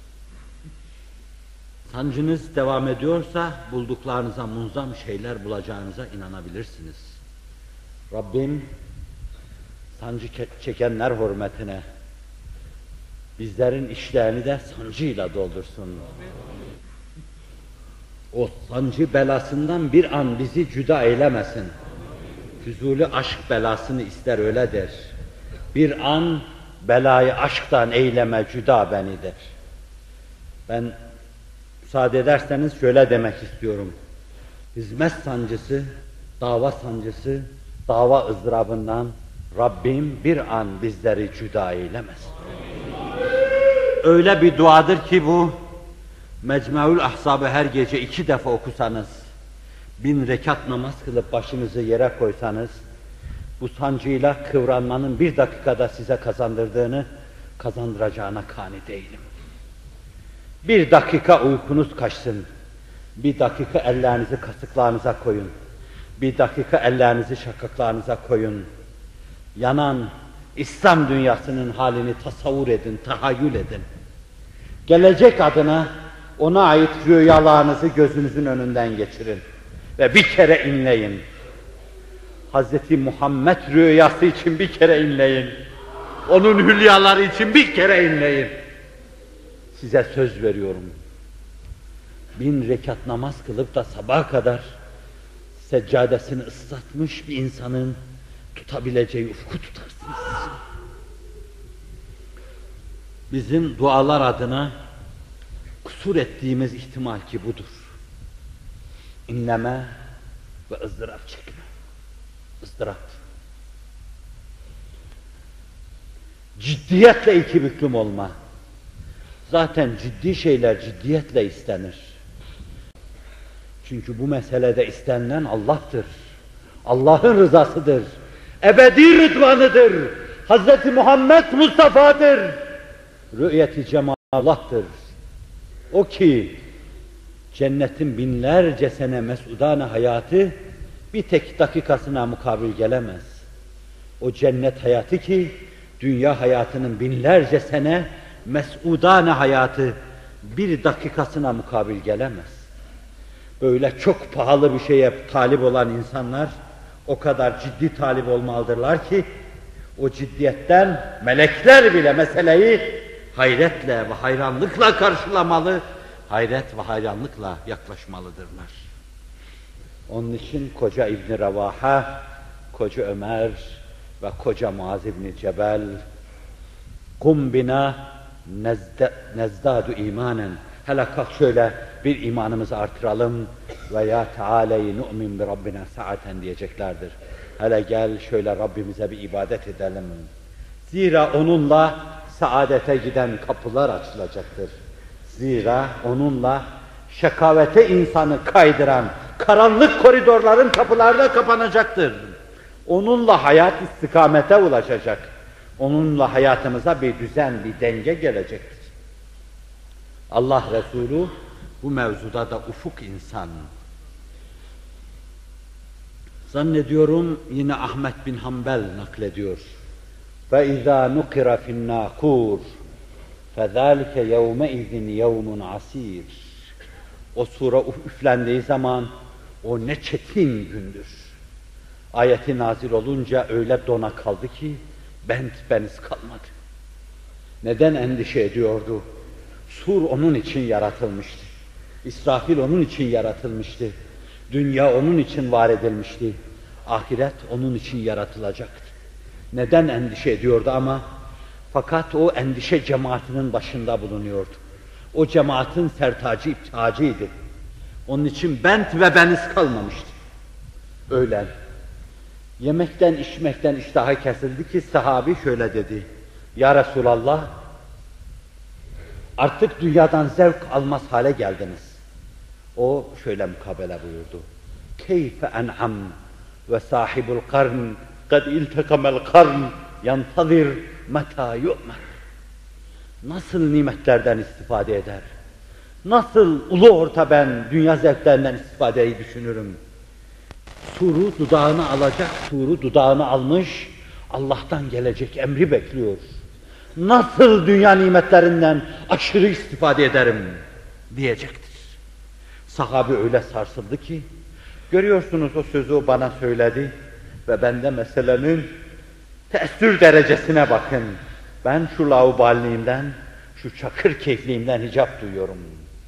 Sancınız devam ediyorsa bulduklarınıza munzam şeyler bulacağınıza inanabilirsiniz. Rabbim sancı çekenler hürmetine bizlerin işlerini de sancıyla doldursun. O sancı belasından bir an bizi cüda eylemesin. Füzuli aşk belasını ister öyle der. Bir an belayı aşktan eyleme cüda beni der. Ben müsaade ederseniz şöyle demek istiyorum. Hizmet sancısı, dava sancısı, dava ızdırabından Rabbim bir an bizleri cüda eylemesin. Öyle bir duadır ki bu, Mecmuaül Ahzab'ı her gece iki defa okusanız, bin rekat namaz kılıp başınızı yere koysanız, bu sancıyla kıvranmanın bir dakikada size kazandırdığını, kazandıracağına kani değilim. Bir dakika uykunuz kaçsın, bir dakika ellerinizi kasıklarınıza koyun, bir dakika ellerinizi şakaklarınıza koyun. Yanan İslam dünyasının halini tasavvur edin, tahayyül edin. Gelecek adına ona ait rüyalarınızı gözünüzün önünden geçirin ve bir kere inleyin. Hazreti Muhammed rüyası için bir kere inleyin. Onun hülyaları için bir kere inleyin. Size söz veriyorum. Bin rekat namaz kılıp da sabaha kadar seccadesini ıslatmış bir insanın tutabileceği ufku tutarsınız. Bizim dualar adına kusur ettiğimiz ihtimal ki budur. İnleme ve ızdırap çekme. ızdırap. Ciddiyetle iki büklüm olma. Zaten ciddi şeyler ciddiyetle istenir. Çünkü bu meselede istenilen Allah'tır. Allah'ın rızasıdır. Ebedi rıdvanıdır. Hazreti Muhammed Mustafa'dır. Rü'yeti cemal Allah'tır. O ki cennetin binlerce sene mesudane hayatı bir tek dakikasına mukabil gelemez. O cennet hayatı ki dünya hayatının binlerce sene mesudane hayatı bir dakikasına mukabil gelemez. Böyle çok pahalı bir şeye talip olan insanlar o kadar ciddi talip olmalıdırlar ki o ciddiyetten melekler bile meseleyi hayretle ve hayranlıkla karşılamalı, hayret ve hayranlıkla yaklaşmalıdırlar. Onun için koca İbn Revaha, koca Ömer ve koca Muaz İbn Cebel kum bina nezdadu imanen, hele kalk şöyle bir imanımızı artıralım ve ya teâleyi nu'min bi Rabbina sa'aten diyeceklerdir. Hele gel şöyle Rabbimize bir ibadet edelim. Zira onunla saadete giden kapılar açılacaktır. Zira onunla şekavete insanı kaydıran karanlık koridorların kapıları da kapanacaktır. Onunla hayat istikamete ulaşacak. Onunla hayatımıza bir düzen, bir denge gelecektir. Allah Resulü bu mevzuda da ufuk insan. Zannediyorum yine Ahmet bin Hanbel naklediyor. فَاِذَا نُقِرَ فِي النَّاقُورِ فَذَٰلِكَ يَوْمَئِذٍ يَوْمٌ عَسِيرٌ. O sura üflendiği zaman o ne çetin gündür. Ayeti nazil olunca öyle dona kaldı ki bent beniz kalmadı. Neden endişe ediyordu? Sur onun için yaratılmıştı. İsrafil onun için yaratılmıştı. Dünya onun için var edilmişti. Ahiret onun için yaratılacaktı. Neden endişe ediyordu ama? Fakat o endişe cemaatinin başında bulunuyordu. O cemaatin sertacı, iptacıydı. Onun için bent ve beniz kalmamıştı. Öğlen. Yemekten, içmekten iştahı kesildi ki sahabi şöyle dedi. Ya Resulallah, artık dünyadan zevk almaz hale geldiniz. O şöyle mukabele buyurdu. Keyfe en'am ve sahibul karn kad iltekamel karn yantazir meta yu'mer. Nasıl nimetlerden istifade eder? Nasıl ulu orta ben dünya zevklerinden istifadeyi düşünürüm? Suru dudağına alacak, suru dudağına almış, Allah'tan gelecek emri bekliyor. Nasıl dünya nimetlerinden aşırı istifade ederim diyecektir. Sahabe öyle sarsıldı ki, görüyorsunuz o sözü o bana söyledi ve ben de meselenin teessür derecesine bakın. Ben şu lauballiğimden, şu çakır keyfliğimden hicap duyuyorum.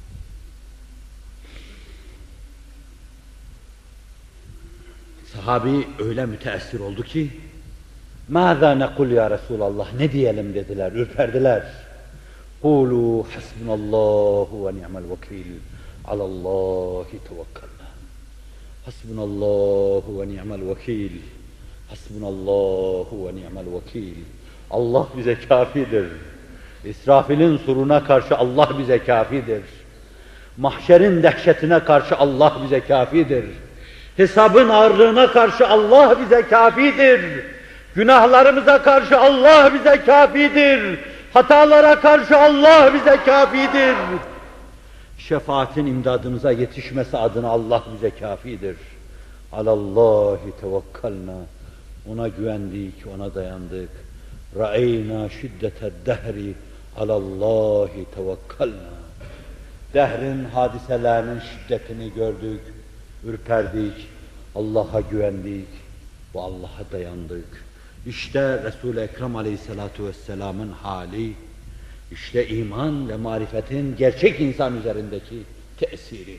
Sahabi öyle müteessir oldu ki, ماذا نقول ya Resulallah, ne diyelim dediler, ürperdiler. قُولُوا حَسْبُنَ اللّٰهُ وَنِعْمَ الْوَكِيلِ عَلَى اللّٰهِ تَوَكَّلْنَا حَسْبُنَ اللّٰهُ وَنِعْمَ الْوَكِيلِ حَسْبُنَ اللّٰهُ وَنِعْمَ الْوَكِيلِ Allah bize kafidir. İsrafil'in suruna karşı Allah bize kafidir. Mahşerin dehşetine karşı Allah bize kafidir. Hesabın ağırlığına karşı Allah bize kafidir. Günahlarımıza karşı Allah bize kafidir. Hatalara karşı Allah bize kafidir. Şefaatin imdadımıza yetişmesi adına Allah bize kafidir. Alallahi tevekkalna. Ona güvendik, ona dayandık. Ra'eyna şiddeted dehri alallahi tevekkalna. Dehrin hadiselerinin şiddetini gördük, ürperdik, Allah'a güvendik, bu Allah'a dayandık. İşte Resul-i Ekrem Aleyhisselatu Vesselam'ın hali, işte iman ve marifetin gerçek insan üzerindeki tesiri.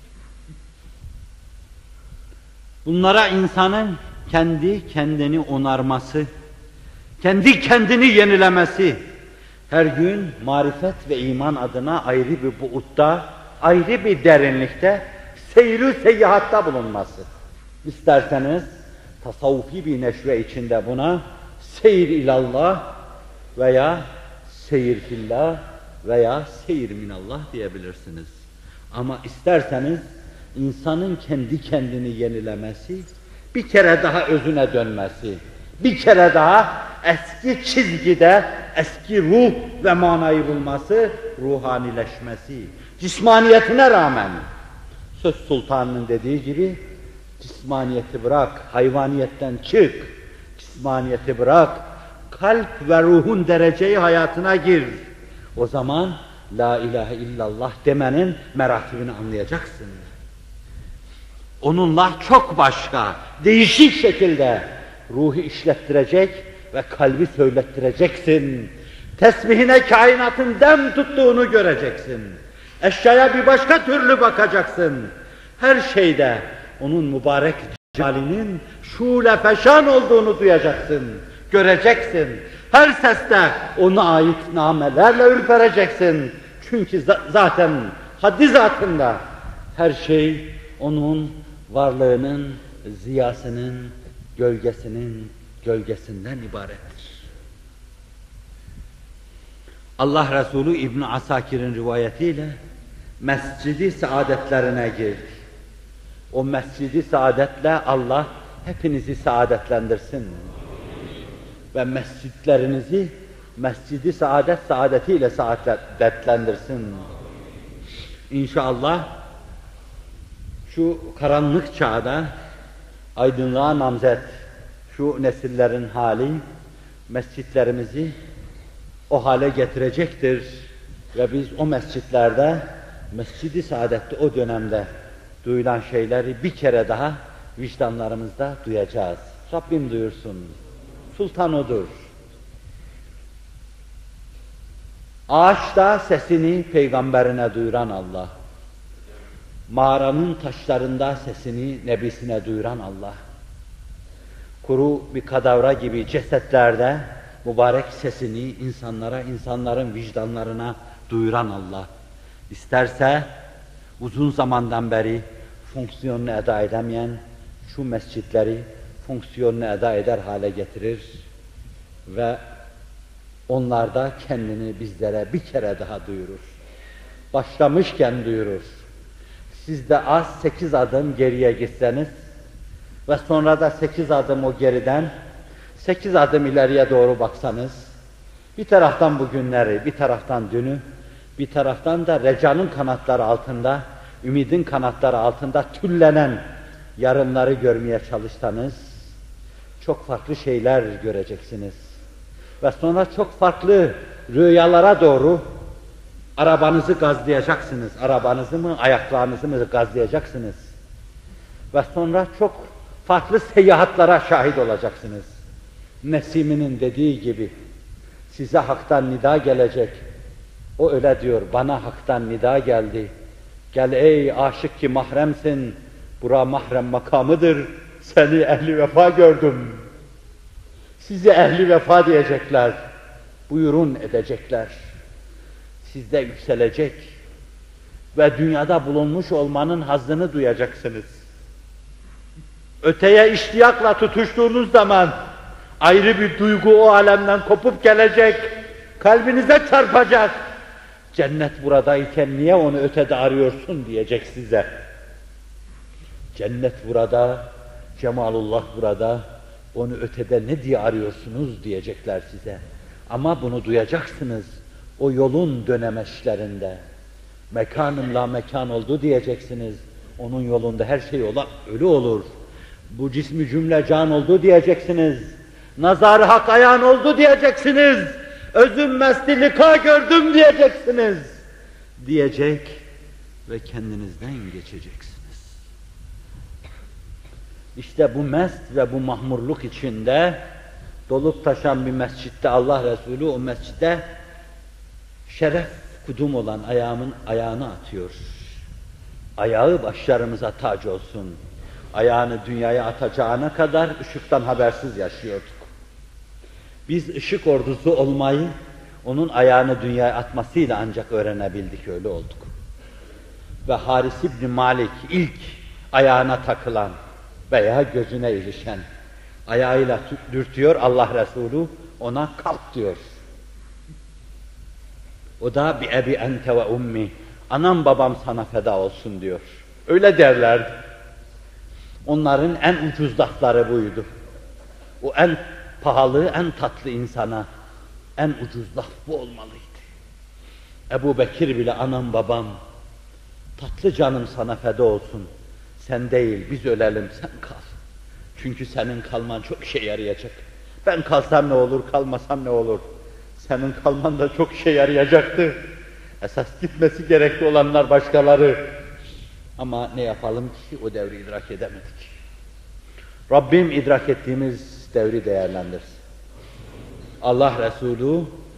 Bunlara insanın kendi kendini onarması, kendi kendini yenilemesi, her gün marifet ve iman adına ayrı bir buğutta, ayrı bir derinlikte, seyir-i seyyihatta bulunması. İsterseniz tasavvufi bir neşve içinde buna seyir ilallah veya seyir fillah veya seyir minallah diyebilirsiniz. Ama isterseniz insanın kendi kendini yenilemesi, bir kere daha özüne dönmesi, bir kere daha eski çizgide, eski ruh ve manayı bulması, ruhanileşmesi, cismaniyetine rağmen, Söz Sultanı'nın dediği gibi, cismaniyeti bırak, hayvaniyetten çık, cismaniyeti bırak, kalp ve ruhun dereceyi hayatına gir. O zaman La ilahe illallah demenin meratibini anlayacaksın. Onunla çok başka, değişik şekilde ruhu işlettirecek ve kalbi söylettireceksin. Tesbihine kainatın dem tuttuğunu göreceksin. Eşyaya bir başka türlü bakacaksın. Her şeyde onun mübarek cemalinin şule feşan olduğunu duyacaksın, göreceksin. Her seste ona ait namelerle ürpereceksin. Çünkü zaten haddi zatında her şey onun varlığının, ziyasının, gölgesinin gölgesinden ibarettir. Allah Resulü İbn Asakir'in rivayetiyle mescidi saadetlerine girdi. O mescidi saadetle Allah hepinizi saadetlendirsin. Ve mescitlerinizi mescidi saadet saadetiyle saadetlendirsin. İnşallah şu karanlık çağda aydınlığa namzet şu nesillerin hali mescitlerimizi o hale getirecektir ve biz o mescitlerde, Mescid-i Saadet'te o dönemde duyulan şeyleri bir kere daha vicdanlarımızda duyacağız. Rabbim duyursun. Sultan odur. Ağaçta sesini peygamberine duyuran Allah. Mağaranın taşlarında sesini nebisine duyuran Allah. Kuru bir kadavra gibi cesetlerde mübarek sesini insanlara, insanların vicdanlarına duyuran Allah. İsterse uzun zamandan beri fonksiyonunu eda edemeyen şu mescitleri fonksiyonunu eda eder hale getirir ve onlarda kendini bizlere bir kere daha duyurur. Başlamışken duyurur. Siz de az sekiz adım geriye gitseniz ve sonra da sekiz adım o geriden sekiz adım ileriye doğru baksanız, bir taraftan bugünleri, bir taraftan dünü, bir taraftan da recanın kanatları altında, ümidin kanatları altında tüllenen yarınları görmeye çalışsanız, çok farklı şeyler göreceksiniz. Ve sonra çok farklı rüyalara doğru arabanızı gazlayacaksınız. Arabanızı mı, ayaklarınızı mı gazlayacaksınız. Ve sonra çok farklı seyahatlara şahit olacaksınız. Nesimi'nin dediği gibi, size haktan nida gelecek. O öyle diyor, bana haktan nida geldi. Gel ey aşık ki mahremsin, bura mahrem makamıdır, seni ehli vefa gördüm. Sizi ehli vefa diyecekler, buyurun edecekler. Sizde yükselecek ve dünyada bulunmuş olmanın hazzını duyacaksınız. Öteye iştiyakla tutuştuğunuz zaman ayrı bir duygu o alemden kopup gelecek, kalbinize çarpacak. Cennet buradayken niye onu ötede arıyorsun diyecek size. Cennet burada, cemalullah burada, onu ötede ne diye arıyorsunuz diyecekler size. Ama bunu duyacaksınız o yolun dönemeçlerinde. Mekanım la mekan oldu diyeceksiniz. Onun yolunda her şey ola, ölü olur. Bu cismi cümle can oldu diyeceksiniz. Nazar-ı hak ayağın oldu diyeceksiniz. Özüm mesti lika gördüm diyeceksiniz. Diyecek ve kendinizden geçeceksiniz. İşte bu mest ve bu mahmurluk içinde dolup taşan bir mescitte Allah Resulü o mescide şeref kudum olan ayağımın ayağını atıyor. Ayağı başlarımıza tac olsun. Ayağını dünyaya atacağına kadar ışıktan habersiz yaşıyorduk. Biz ışık ordusu olmayı onun ayağını dünyaya atmasıyla ancak öğrenebildik, öyle olduk. Ve Haris İbni Malik ilk ayağına takılan veya gözüne ilişen ayağıyla dürtüyor, Allah Resulü ona kalk diyor. O da bi ebi ente ve ummi, anam babam sana feda olsun diyor. Öyle derlerdi. Onların en ucuz lafları buydu. O en pahalı, en tatlı insana en ucuz laf bu olmalıydı. Ebu Bekir bile anam babam, tatlı canım sana feda olsun. Sen değil, biz ölelim, sen kal. Çünkü senin kalman çok işe yarayacak. Ben kalsam ne olur, kalmasam ne olur? Senin kalman da çok işe yarayacaktı. Esas gitmesi gerekli olanlar başkaları. Ama ne yapalım ki o devri idrak edemedik. Rabbim idrak ettiğimiz devri değerlendirsin. Allah Resulü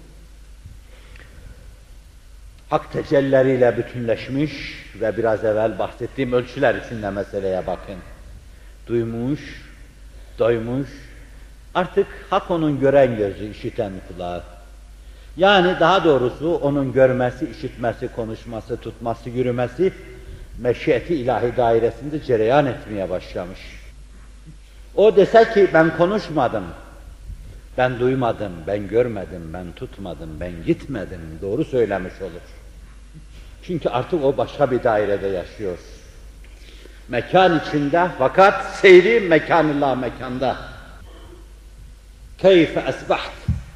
hak tecellileriyle bütünleşmiş ve biraz evvel bahsettiğim ölçüler içinde meseleye bakın. Duymuş, doymuş, artık hak onun gören gözü, işiten kulağı. Yani daha doğrusu onun görmesi, işitmesi, konuşması, tutması, yürümesi meşiyeti ilahi dairesinde cereyan etmeye başlamış. O dese ki ben konuşmadım, ben duymadım, ben görmedim, ben tutmadım, ben gitmedim, doğru söylemiş olur. Çünkü artık o başka bir dairede yaşıyor. Mekan içinde fakat seyri mekanillah mekanda. Keyfe esbaht.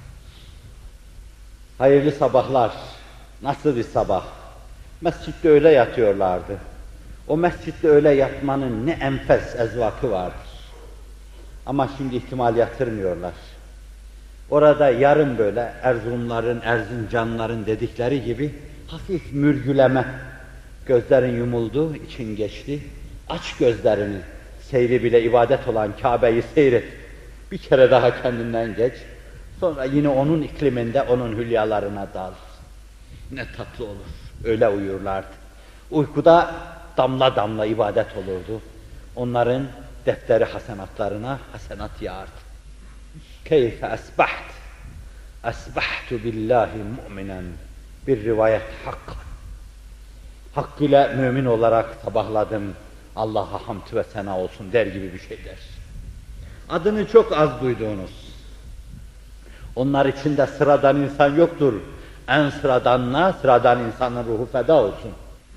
Hayırlı sabahlar. Nasıl bir sabah? Mescitte öyle yatıyorlardı. O mescitte öyle yatmanın ne enfes ezvakı vardır. Ama şimdi ihtimal yatırmıyorlar. Orada yarım böyle Erzurumların, Erzincanların dedikleri gibi hafif mürgüleme. Gözlerin yumuldu, için geçti. Aç gözlerini. seyri bile ibadet olan Kabe'yi seyret. Bir kere daha kendinden geç. Sonra yine onun ikliminde, onun hülyalarına dal. Ne tatlı olur. Öyle uyurlardı. Uykuda damla damla ibadet olurdu. Onların defteri hasenatlarına hasenat yağardı. Keyfe esbaht. Esbahtu billahi mu'minen. Bir rivayet hak. Hakkıyla mümin olarak sabahladım. Allah'a hamd ve sena olsun der gibi bir şey der. Adını çok az duyduğunuz. Onlar içinde sıradan insan yoktur. En sıradanına sıradan insanın ruhu feda olsun.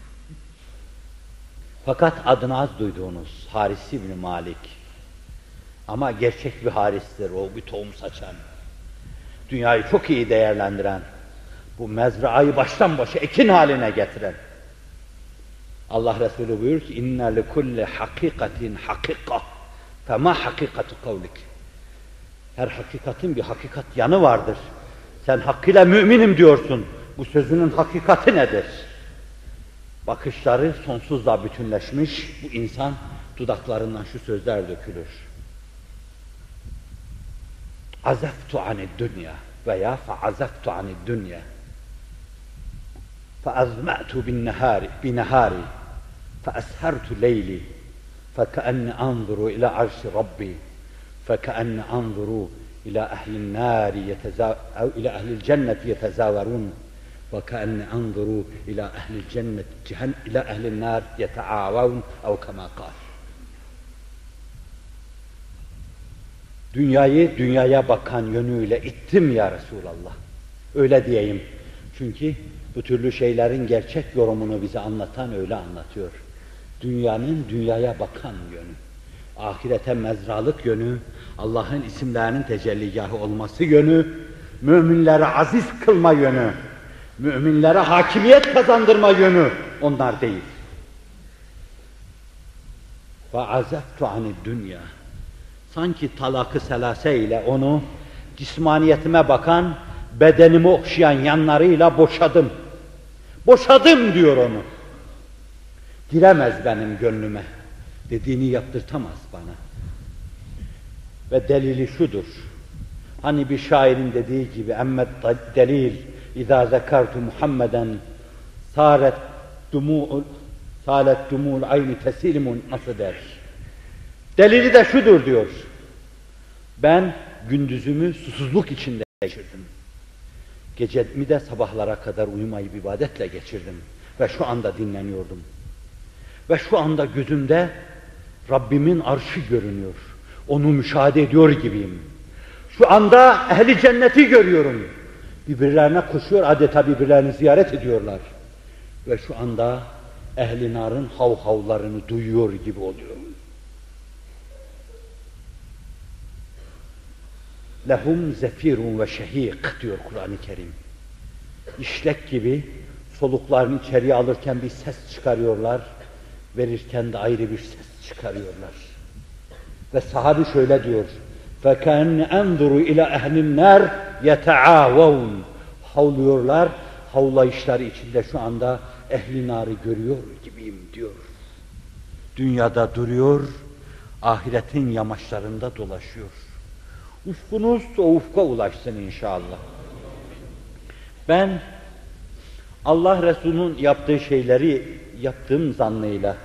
Fakat adını az duyduğunuz Haris İbn Malik. Ama gerçek bir haristir o, bir tohum saçan. Dünyayı çok iyi değerlendiren, bu mezraayı baştan başa ekin haline getiren. Allah Resulü buyuruyor ki inne li kulli hakikatin hakika fema hakikatu kavlik. Her hakikatin bir hakikat yanı vardır. Sen hakkıyla müminim diyorsun. Bu sözünün hakikati nedir? Bakışları sonsuzla bütünleşmiş bu insan dudaklarından şu sözler dökülür. Azaftu anid dünya veya feazaftu anid dünya feazma'tu bin nehari bi nehari feeshertu leyli fekenne anzuru ila arşi rabbi fekenne anzuru ila ehlin nari yeteza ila ehlil cenneti yetezaverun ve kenne anzuru ila ehlil cennet cehennem ila ehlin nar yeteavun ev kema kal. Dünyayı dünyaya bakan yönüyle ittim ya Resulallah. Öyle diyeyim. Çünkü bu türlü şeylerin gerçek yorumunu bize anlatan öyle anlatıyor. Dünyanın dünyaya bakan yönü, ahirete mezralık yönü, Allah'ın isimlerinin tecelligahı olması yönü, müminlere aziz kılma yönü, müminlere hakimiyet kazandırma yönü onlar değil. وَعَزَفْتُ عَنِ الدُّنْيَا Sanki talak-ı selase ile onu cismaniyetime bakan, bedenimi okşayan yanlarıyla boşadım. Boşadım diyor onu. Giremez benim gönlüme. Dediğini yaptırtamaz bana. Ve delili şudur. Hani bir şairin dediği gibi emmet delil İzâ zekartu Muhammeden sâret dumû'ul sâlet dumû'ul ayni tesilimun nasıl der? Delili de şudur diyor. Ben gündüzümü susuzluk içinde geçirdim. Gecemi de sabahlara kadar uyumayıp ibadetle geçirdim. Ve şu anda dinleniyordum. Ve şu anda gözümde Rabbimin arşı görünüyor. Onu müşahede ediyor gibiyim. Şu anda ehli cenneti görüyorum. Birbirlerine koşuyor, adeta birbirlerini ziyaret ediyorlar. Ve şu anda ehli narın havhavlarını duyuyor gibi oluyorum. Lehum zefirun ve şehik diyor Kur'an-ı Kerim. İşlek gibi soluklarını içeriye alırken bir ses çıkarıyorlar, verirken de ayrı bir ses çıkarıyorlar. Ve sahabi şöyle diyor: فَكَانَ اَنْظُرُ اِلَى اَهْلِ النَّارِ يَتَعَاوَوْنَ Havlıyorlar, havlayışları içinde şu anda ehli narı görüyor gibiyim diyor. Dünyada duruyor, ahiretin yamaçlarında dolaşıyor. Ufkunuz o ufka ulaşsın inşallah. Ben Allah Resulü'nün yaptığı şeyleri yaptığım zannıyla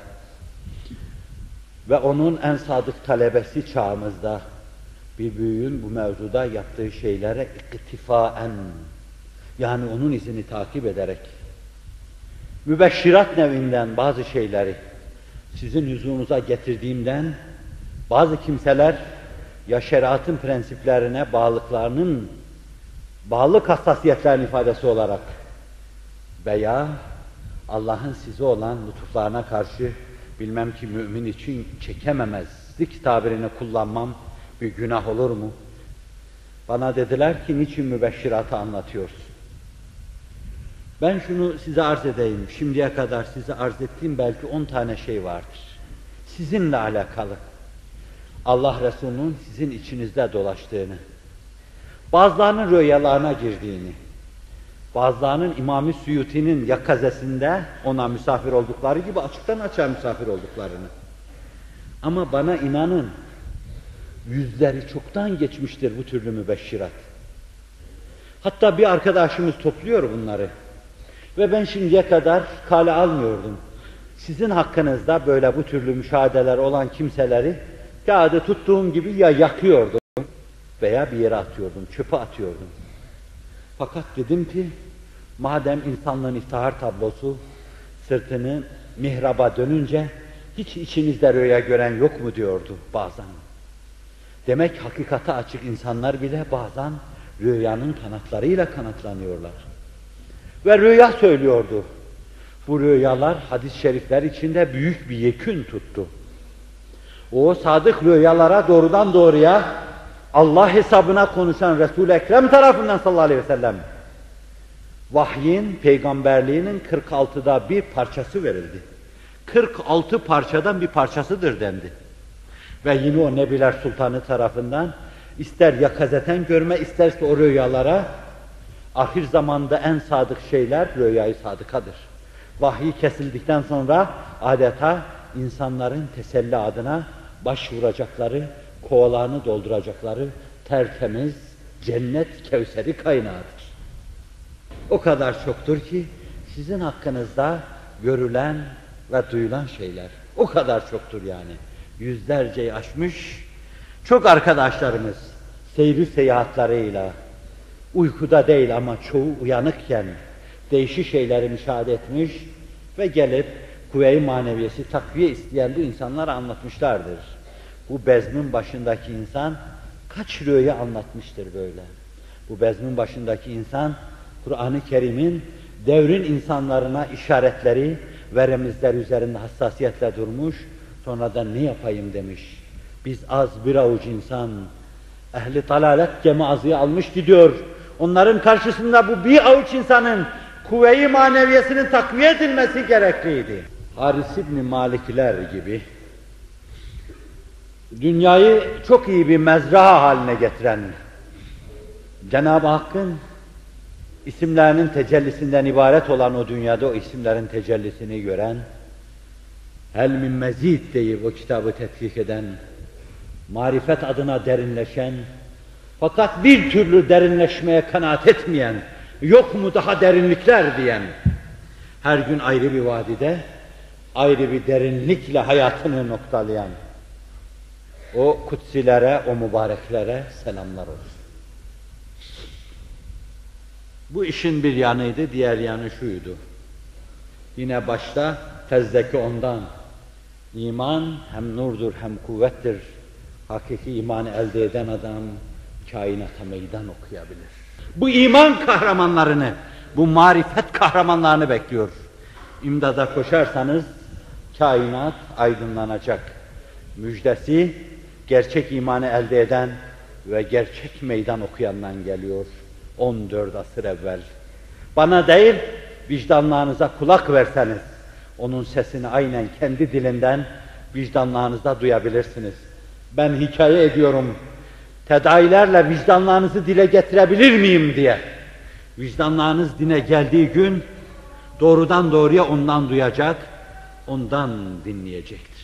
ve onun en sadık talebesi çağımızda bir büyüğün bu mevzuda yaptığı şeylere iktifaen, yani onun izini takip ederek mübeşşirat nevinden bazı şeyleri sizin huzurunuza getirdiğimden bazı kimseler ya şeriatın prensiplerine bağlılıklarının bağlılık hassasiyetlerinin ifadesi olarak veya Allah'ın size olan lütuflarına karşı bilmem ki mümin için çekememezlik tabirini kullanmam bir günah olur mu? Bana dediler ki niçin mübeşşiratı anlatıyorsun? Ben şunu size arz edeyim. Şimdiye kadar size arz ettiğim belki on tane şey vardır. Sizinle alakalı. Allah Resulü'nün sizin içinizde dolaştığını, bazılarının rüyalarına girdiğini, bazılarının İmam-ı Suyuti'nin yakazesinde ona misafir oldukları gibi açıktan açığa misafir olduklarını, Ama bana inanın, yüzleri çoktan geçmiştir bu türlü mübeşşirat. Hatta bir arkadaşımız topluyor bunları. Ve ben şimdiye kadar kale almıyordum. Sizin hakkınızda böyle bu türlü müşahedeler olan kimseleri kağıdı tuttuğum gibi ya yakıyordum veya bir yere atıyordum, çöpe atıyordum. Fakat dedim ki, madem insanlığın iftihar tablosu sırtını mihraba dönünce hiç içinizde rüya gören yok mu diyordu bazen. Demek hakikate açık insanlar bile bazen rüyanın kanatlarıyla kanatlanıyorlar. Ve rüya söylüyordu. Bu rüyalar hadis-i şerifler içinde büyük bir yekün tuttu. O sadık rüyalara doğrudan doğruya Allah hesabına konuşan Resul-i Ekrem tarafından sallallahu aleyhi ve sellem vahyin, peygamberliğinin kırk altıda bir parçası verildi. kırk altı parçadan bir parçasıdır dendi. Ve yine o Nebiler Sultanı tarafından ister yakazeten görme, isterse o rüyalara ahir zamanda en sadık şeyler rüyayı sadıkadır. Vahiy kesildikten sonra adeta insanların teselli adına başvuracakları, kovalarını dolduracakları tertemiz cennet kevseri kaynağıdır. O kadar çoktur ki sizin hakkınızda görülen ve duyulan şeyler o kadar çoktur yani. Yüzlerceyi aşmış çok arkadaşlarımız seyri seyahatlarıyla uykuda değil ama çoğu uyanıkken değişik şeyleri müşahede etmiş ve gelip kuvve-i maneviyesi takviye isteyen bu insanlara anlatmışlardır. Bu bezmin başındaki insan kaç rüya anlatmıştır böyle. Bu bezmin başındaki insan Kur'an-ı Kerim'in devrin insanlarına işaretleri ve remizler üzerinde hassasiyetle durmuş, sonradan ne yapayım demiş. Biz az bir avuç insan, ehli dalalet gemi azıya almış gidiyor. Onların karşısında bu bir avuç insanın kuvve-i maneviyesinin takviye edilmesi gerekliydi. Haris İbn Malikler gibi dünyayı çok iyi bir mezra haline getiren Cenab-ı Hakk'ın isimlerinin tecellisinden ibaret olan o dünyada o isimlerin tecellisini gören, hel min mezid deyip o kitabı tetkik eden, marifet adına derinleşen, fakat bir türlü derinleşmeye kanaat etmeyen, yok mu daha derinlikler diyen, her gün ayrı bir vadide, ayrı bir derinlikle hayatını noktalayan, o kutsilere, o mübareklere selamlar olsun. Bu işin bir yanıydı, diğer yanı şuydu. Yine başta tezdeki ondan, iman hem nurdur hem kuvvettir. Hakiki imanı elde eden adam kainata meydan okuyabilir. Bu iman kahramanlarını, bu marifet kahramanlarını bekliyor. İmdada koşarsanız kainat aydınlanacak. Müjdesi gerçek imanı elde eden ve gerçek meydan okuyandan geliyor. on dört asır evvel. Bana değil, vicdanlarınıza kulak verseniz, onun sesini aynen kendi dilinden vicdanlarınızda duyabilirsiniz. Ben hikaye ediyorum, tedailerle vicdanlarınızı dile getirebilir miyim diye. Vicdanlarınız dine geldiği gün, doğrudan doğruya ondan duyacak, ondan dinleyecektir.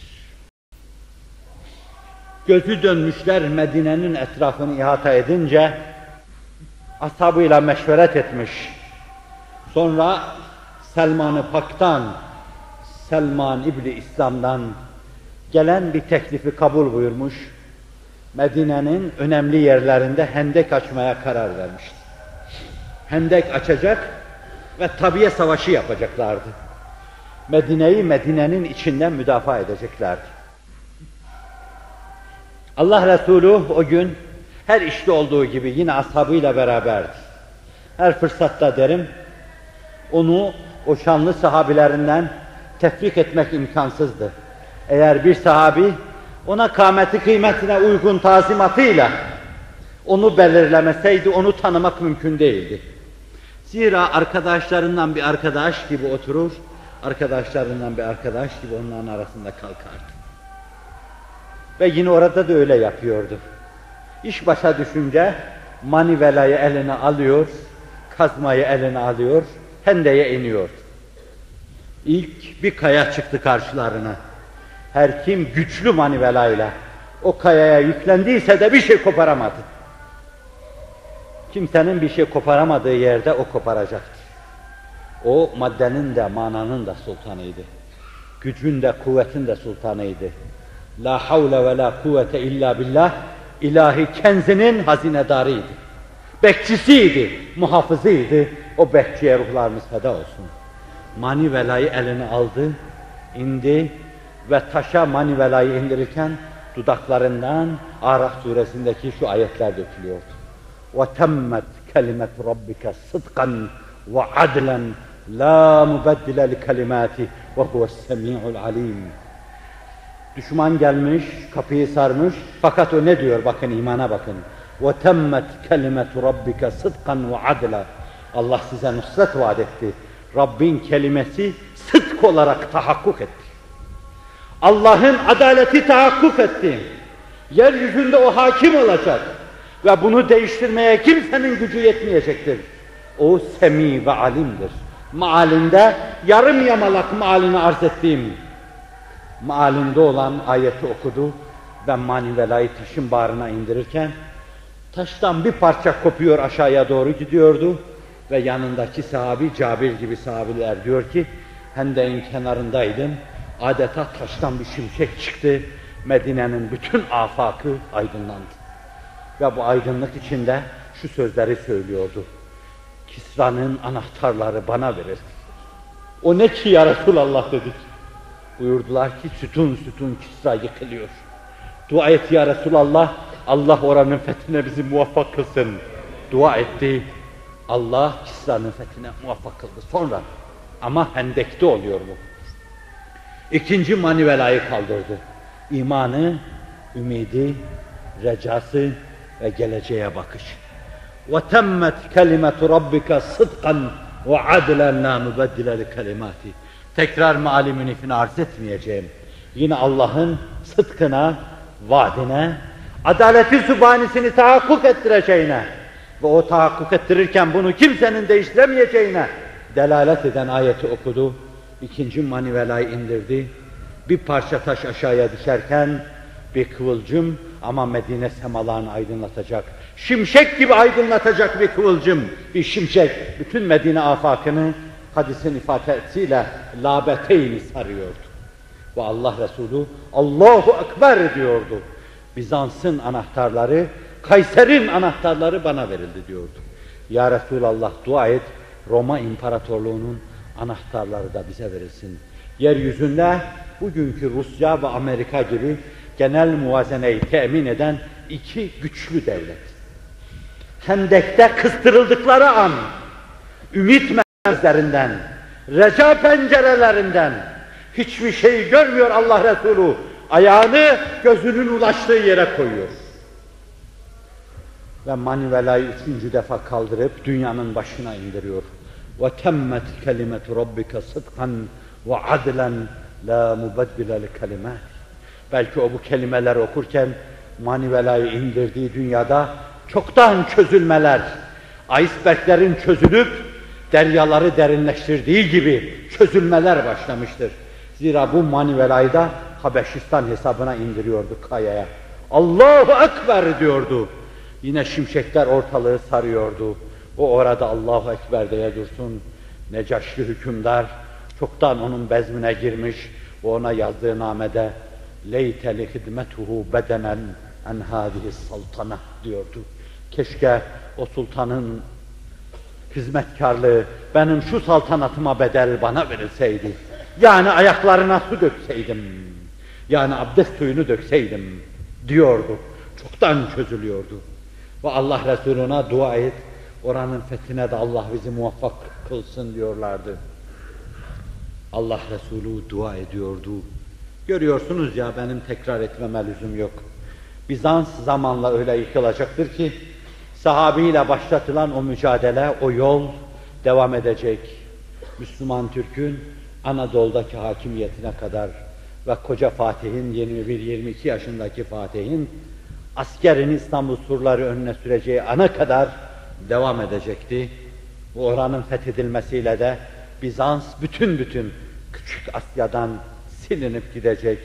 Gözü dönmüşler Medine'nin etrafını ihata edince, ashabıyla meşveret etmiş. Sonra Selman-ı Pak'tan, Selman İbni İslam'dan gelen bir teklifi kabul buyurmuş. Medine'nin önemli yerlerinde hendek açmaya karar vermişti. Hendek açacak ve tabiye savaşı yapacaklardı. Medine'yi Medine'nin içinden müdafaa edeceklerdi. Allah Resulü o gün her işte olduğu gibi yine ashabıyla beraberdi. Her fırsatta derim, onu o şanlı sahabilerinden tefrik etmek imkansızdı. Eğer bir sahabi ona kâmeti kıymetine uygun tazimatıyla onu belirlemeseydi onu tanımak mümkün değildi. Zira arkadaşlarından bir arkadaş gibi oturur, arkadaşlarından bir arkadaş gibi onların arasında kalkardı. Ve yine orada da öyle yapıyordu. İş başa düşünce manivelayı eline alıyor, kazmayı eline alıyor, hendeye iniyor. İlk bir kaya çıktı karşılarına. Her kim güçlü manivelayla o kayaya yüklendiyse de bir şey koparamadı. Kimsenin bir şey koparamadığı yerde o koparacaktır. O maddenin de mananın da sultanıydı. Gücün de kuvvetin de sultanıydı. La havle ve la kuvvete illa billah, ilahi kenzinin hazinedarıydı. Bekçisiydi, muhafızıydı. O bekçiye ruhlarımız feda olsun. Manivelayı eline aldı, indi ve taşa manivelayı indirirken dudaklarından Araf suresindeki şu ayetler dökülüyordu. وَتَمَّتْ كَلِمَةُ رَبِّكَ صِدْقًا وَعَدْلًا لَا مُبَدِّلَ لِكَلِمَاتِهِ وَهُوَ السَّمِيعُ الْعَلِيمُ. Düşman gelmiş, kapıyı sarmış, fakat o ne diyor? Bakın, imana bakın. وَتَمَّتْ كَلِمَةُ رَبِّكَ صِدْقًا وَعَدْلًا. Allah size nusret vaat etti. Rabbin kelimesi sıdk olarak tahakkuk etti. Allah'ın adaleti tahakkuk etti. Yeryüzünde o hakim olacak. Ve bunu değiştirmeye kimsenin gücü yetmeyecektir. O semi ve alimdir. Mealinde yarım yamalak mealini arz ettiğim mealinde olan ayeti okudu ve manivelayı taşın bağrına indirirken taştan bir parça kopuyor, aşağıya doğru gidiyordu ve yanındaki sahabi, Cabir gibi sahabiler diyor ki, Hendek'in kenarındaydım, adeta taştan bir şimşek çıktı, Medine'nin bütün afakı aydınlandı. Ve bu aydınlık içinde şu sözleri söylüyordu: Kisra'nın anahtarları bana verir. O ne ki ya Resulallah dedik. Buyurdular ki sütun sütun Kisra yıkılıyor. Dua et ya Resulallah, Allah oranın fethine bizi muvaffak kılsın. Dua etti. Allah Kisra'nın fethine muvaffak kıldı. Sonra ama Hendek'te oluyor bu. İkinci manivelayı kaldırdı. İmanı, ümidi, recası ve geleceğe bakış. وَتَمَّتْ كَلِمَةُ رَبِّكَ صِدْقًا وَعَدْلًا لَا مُبَدِّلَ لِكَلِمَاتِهِ. Tekrar meali münifini arz etmeyeceğim. Yine Allah'ın sıdkına, vaadine, adaleti sübhanesini tahakkuk ettireceğine ve o tahakkuk ettirirken bunu kimsenin değiştiremeyeceğine delalet eden ayeti okudu. İkinci manivelayı indirdi. Bir parça taş aşağıya düşerken bir kıvılcım, ama Medine semalarını aydınlatacak, şimşek gibi aydınlatacak bir kıvılcım, bir şimşek, bütün Medine afakını hadisin ifadesiyle labeteyni sarıyordu. Ve Allah Resulü Allahu Ekber diyordu. Bizans'ın anahtarları, Kayser'in anahtarları bana verildi diyordu. Ya Resulallah, dua et, Roma İmparatorluğu'nun anahtarları da bize verilsin. Yeryüzünde bugünkü Rusya ve Amerika gibi genel muvazeneyi temin eden iki güçlü devlet. Hendek'te kıstırıldıkları an, ümit merkezlerinden, reca pencerelerinden hiçbir şey görmüyor Allah Resulü. Ayağını gözünün ulaştığı yere koyuyor. Ve manivelayı üçüncü defa kaldırıp dünyanın başına indiriyor. وَتَمَّتْ كَلِمَةُ رَبِّكَ صِدْقًا وَعَدْلًا لَا مُبَدِّلَ لِكَلِمَاتِ. Belki o bu kelimeleri okurken manivelayı indirdiği dünyada çoktan çözülmeler, iceberglerin çözülüp deryaları derinleştirdiği gibi çözülmeler başlamıştır. Zira bu manivelayı da Habeşistan hesabına indiriyordu kayaya. Allahu Ekber diyordu. Yine şimşekler ortalığı sarıyordu. O orada Allahu Ekber diye dursun. Necaşi hükümdar çoktan onun bezmine girmiş ve ona yazdığı namede leyte li hidmetuhu bedenen en hâzihi saltana diyordu. Keşke o sultanın hizmetkarlığı benim şu saltanatıma bedel bana verilseydi. Yani ayaklarına su dökseydim. Yani abdest suyunu dökseydim diyordu. Çoktan çözülüyordu. Ve Allah Resulüne dua et, oranın fethine de Allah bizi muvaffak kılsın diyorlardı. Allah Resulü dua ediyordu. Görüyorsunuz ya, benim tekrar etmeme lüzum yok. Bizans zamanla öyle yıkılacaktır ki sahabiyle başlatılan o mücadele, o yol devam edecek. Müslüman Türk'ün Anadolu'daki hakimiyetine kadar ve koca Fatih'in, yirmi bir yirmi iki yaşındaki Fatih'in askerin İstanbul surları önüne süreceği ana kadar devam edecekti. Bu oranın fethedilmesiyle de Bizans bütün bütün Küçük Asya'dan silinip gidecek.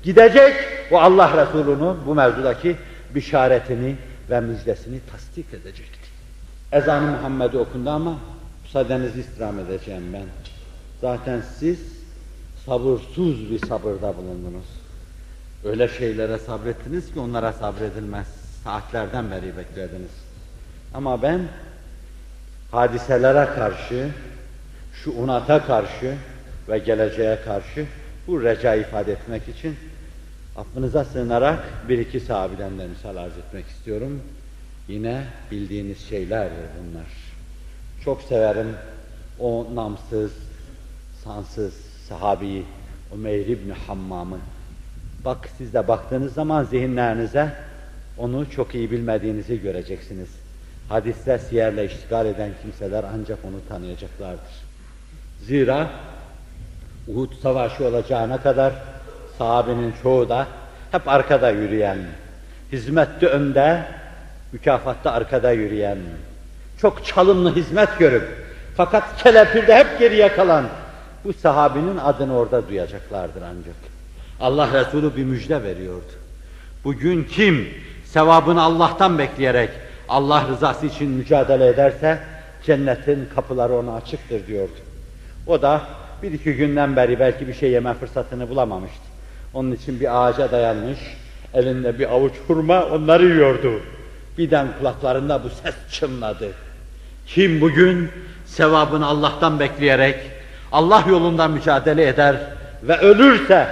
Gidecek, o Allah Resulü'nün bu mevzudaki bişaretini ve müjdesini tasdik edecekti. Ezan-ı Muhammed'i okundu ama müsaadenizi istirham edeceğim ben. Zaten siz sabırsız bir sabırda bulundunuz. Öyle şeylere sabrettiniz ki onlara sabredilmez. Saatlerden beri beklediniz. Ama ben hadiselere karşı, şu unata karşı ve geleceğe karşı bu reca ifade etmek için affınıza sığınarak bir iki sahabeden de misal arz etmek istiyorum. Yine bildiğiniz şeylerdir bunlar. Çok severim o namsız, sansız sahabeyi, Umeyr İbni Hammam'ı. Bak siz de baktığınız zaman zihinlerinize onu çok iyi bilmediğinizi göreceksiniz. Hadisle, siyerle iştigal eden kimseler ancak onu tanıyacaklardır. Zira Uhud Savaşı olacağına kadar sahabenin çoğu da hep arkada yürüyen, hizmette önde, mükafatta arkada yürüyen, çok çalımlı hizmet görüp fakat kelepirde hep geriye kalan bu sahabinin adını orada duyacaklardır ancak. Allah Resulü bir müjde veriyordu. Bugün kim sevabını Allah'tan bekleyerek Allah rızası için mücadele ederse cennetin kapıları ona açıktır diyordu. O da bir iki günden beri belki bir şey yeme fırsatını bulamamıştı. Onun için bir ağaca dayanmış, elinde bir avuç hurma onları yiyordu. Birden kulaklarında bu ses çınladı. Kim bugün sevabını Allah'tan bekleyerek Allah yolunda mücadele eder ve ölürse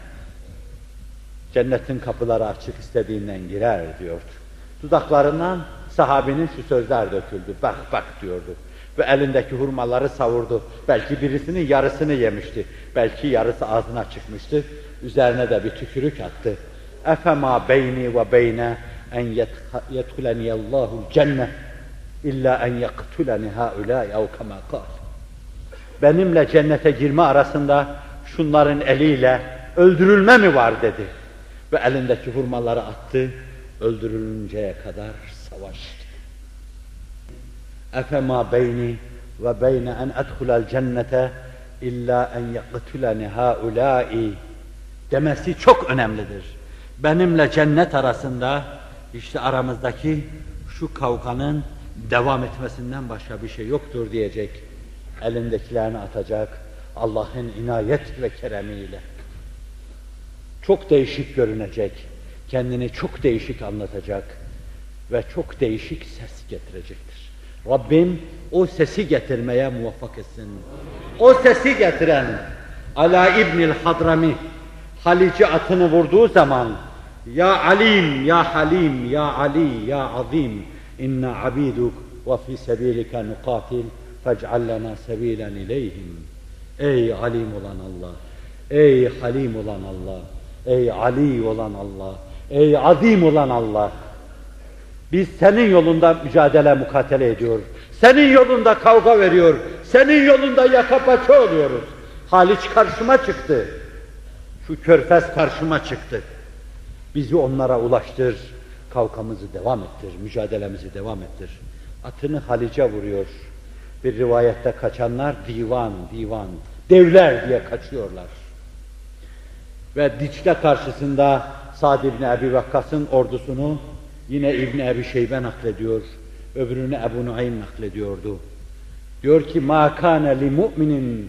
cennetin kapıları açık, istediğinden girer diyordu. Dudaklarından sahabenin şu sözler döküldü. Bak bak diyordu. Ve elindeki hurmaları savurdu. Belki birisinin yarısını yemişti. Belki yarısı ağzına çıkmıştı. Üzerine de bir tükürük attı. Efema beyni ve beyne en yedhuleniyallahul cennet illa en yaktuleni haulâi ev kemâ kâl. Benimle cennete girme arasında şunların eliyle öldürülme mi var dedi. Ve elindeki hurmaları attı. Öldürülünceye kadar savaştı. Efema beyni ve beyne en edhulel cennete illa en yaktuleni haulâi demesi çok önemlidir. Benimle cennet arasında işte aramızdaki şu kavganın devam etmesinden başka bir şey yoktur diyecek. Elindekilerini atacak Allah'ın inayet ve keremiyle. Çok değişik görünecek. Kendini çok değişik anlatacak ve çok değişik ses getirecektir. Rabbim o sesi getirmeye muvaffak etsin. O sesi getiren Ala İbnil Hadrami Halici atını vurduğu zaman Ya Alim, Ya Halim, Ya Ali, Ya Azim inna abiduk ve fi sebilike nukatil fec'al lana sebilen ileyhim. Ey Alim olan Allah, ey Halim olan Allah, ey Ali olan Allah, ey Azim olan Allah. Biz senin yolunda mücadele, mukatele ediyoruz. Senin yolunda kavga veriyor. Senin yolunda yaka paça oluyoruz. Haliç karşıma çıktı. Şu körfez karşıma çıktı. Bizi onlara ulaştır. Kavgamızı devam ettir. Mücadelemizi devam ettir. Atını Haliç'e vuruyor. Bir rivayette kaçanlar divan, divan, devler diye kaçıyorlar. Ve Dicle karşısında Sa'd ibn Ebi Vakkas'ın ordusunu yine İbn Ebi Şeybe naklediyor. Öbürünü Ebu Nuaym naklediyordu. Diyor ki مَا كَانَ لِمُؤْمِنٍ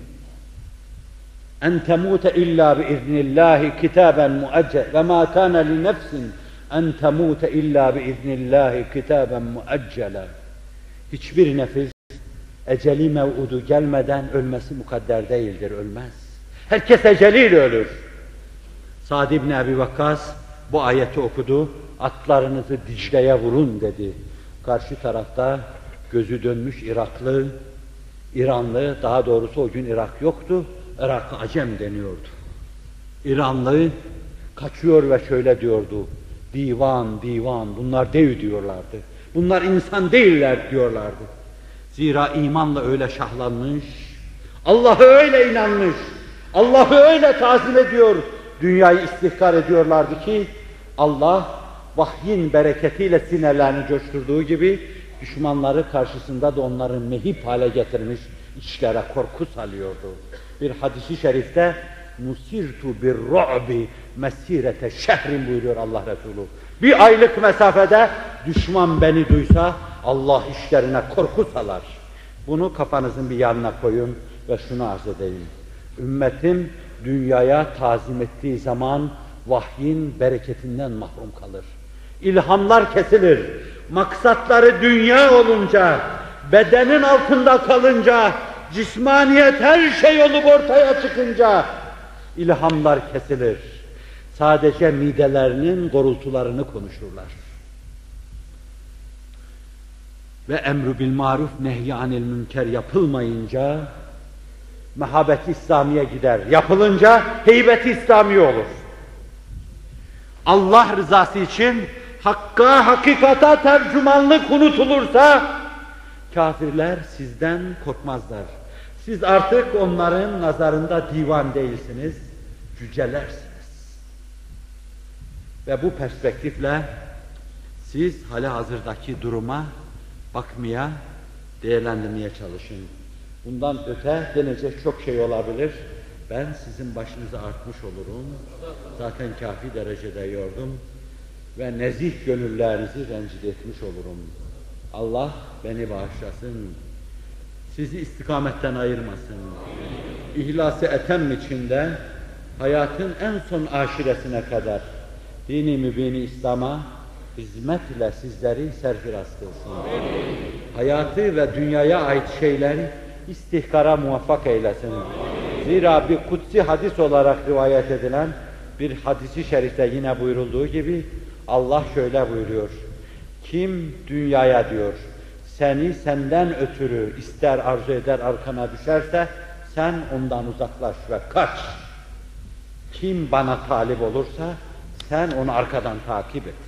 اَنْ تَمُوتَ اِلَّا بِاِذْنِ اللّٰهِ كِتَابًا مُؤَجَّلًا وَمَا كَانَ لِنَفْسٍ اَنْ تَمُوتَ اِلَّا بِاِذْنِ اللّٰهِ كِتَابًا مُؤَجَّلًا. Hiçbir nefis eceli mev'udu gelmeden ölmesi mukadder değildir, ölmez. Herkes eceliyle ölür. Sa'd ibn Ebi Vakkas bu ayeti okudu. Atlarınızı Dicle'ye vurun dedi. Karşı tarafta gözü dönmüş Iraklı, İranlı, daha doğrusu o gün Irak yoktu, Irak Acem deniyordu. İranlı kaçıyor ve şöyle diyordu, divan, divan, bunlar dev diyorlardı. Bunlar insan değiller diyorlardı. Zira imanla öyle şahlanmış, Allah'a öyle inanmış, Allah'ı öyle tazim ediyor, dünyayı istihkar ediyorlardı ki, Allah vahyin bereketiyle sinirlerini coşturduğu gibi, düşmanları karşısında da onları mehip hale getirmiş, içlere korku salıyordu. Bir hadis-i şerifte nusirtu bir-ru'bi mesirete şehrin buyuruyor Allah Resulü. Bir aylık mesafede düşman beni duysa Allah işlerine korku salar. Bunu kafanızın bir yanına koyun ve şunu arz edeyim. Ümmetim dünyaya tazim ettiği zaman vahyin bereketinden mahrum kalır. İlhamlar kesilir. Maksatları dünya olunca, bedenin altında kalınca, cismaniyet her şey olup ortaya çıkınca ilhamlar kesilir. Sadece midelerinin gurultularını konuşurlar. Ve emru bil maruf nehy anil münker yapılmayınca mehabet-i İslamiye gider. Yapılınca heybet-i İslamiye olur. Allah rızası için hakka, hakikata tercümanlık unutulursa kafirler sizden korkmazlar. Siz artık onların nazarında divan değilsiniz, cücelersiniz. Ve bu perspektifle siz halihazırdaki duruma bakmaya, değerlendirmeye çalışın. Bundan öte denecek çok şey olabilir. Ben sizin başınıza artmış olurum. Zaten kafi derecede yordum. Ve nezih gönüllerinizi rencide etmiş olurum. Allah beni bağışlasın. Sizi istikametten ayırmasın. İhlas-ı etem içinde hayatın en son aşiresine kadar dini mübini İslam'a hizmet ile sizleri serfiraz kılsın. Hayatı ve dünyaya ait şeyleri istihkara muvaffak eylesin. Zira bir kutsi hadis olarak rivayet edilen bir hadisi şerifte yine buyurulduğu gibi Allah şöyle buyuruyor. Kim dünyaya diyor, seni senden ötürü ister arzu eder arkana düşerse sen ondan uzaklaş ve kaç. Kim bana talip olursa sen onu arkadan takip et.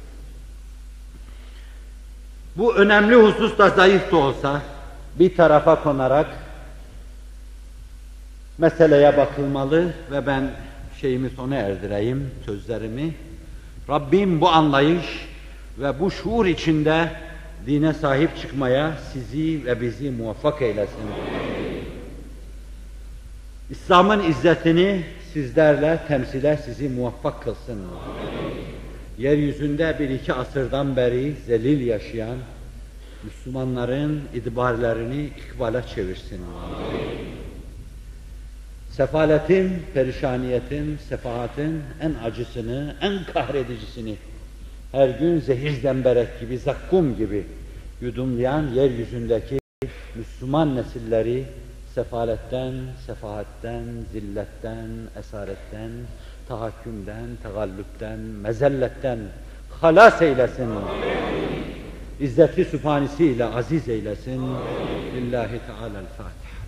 Bu önemli husus da zayıf da olsa bir tarafa konarak meseleye bakılmalı ve ben şeyimi sona erdireyim, sözlerimi. Rabbim bu anlayış ve bu şuur içinde dine sahip çıkmaya sizi ve bizi muvaffak eylesin. İslam'ın izzetini sizlerle temsile sizi muvaffak kılsın. Yeryüzünde bir iki asırdan beri zelil yaşayan Müslümanların idbarlerini ikbale çevirsin. Sefaletin, perişaniyetin, sefahatin en acısını, en kahredicisini her gün zehir zemberek gibi, zakkum gibi yudumlayan yeryüzündeki Müslüman nesilleri sefaletten, sefahatten, zilletten, esaretten, tahakkümden, tegallüpten, mezelletten halas eylesin. İzzeti sübhanesiyle aziz eylesin. Lillahi Teala'l-Fatiha.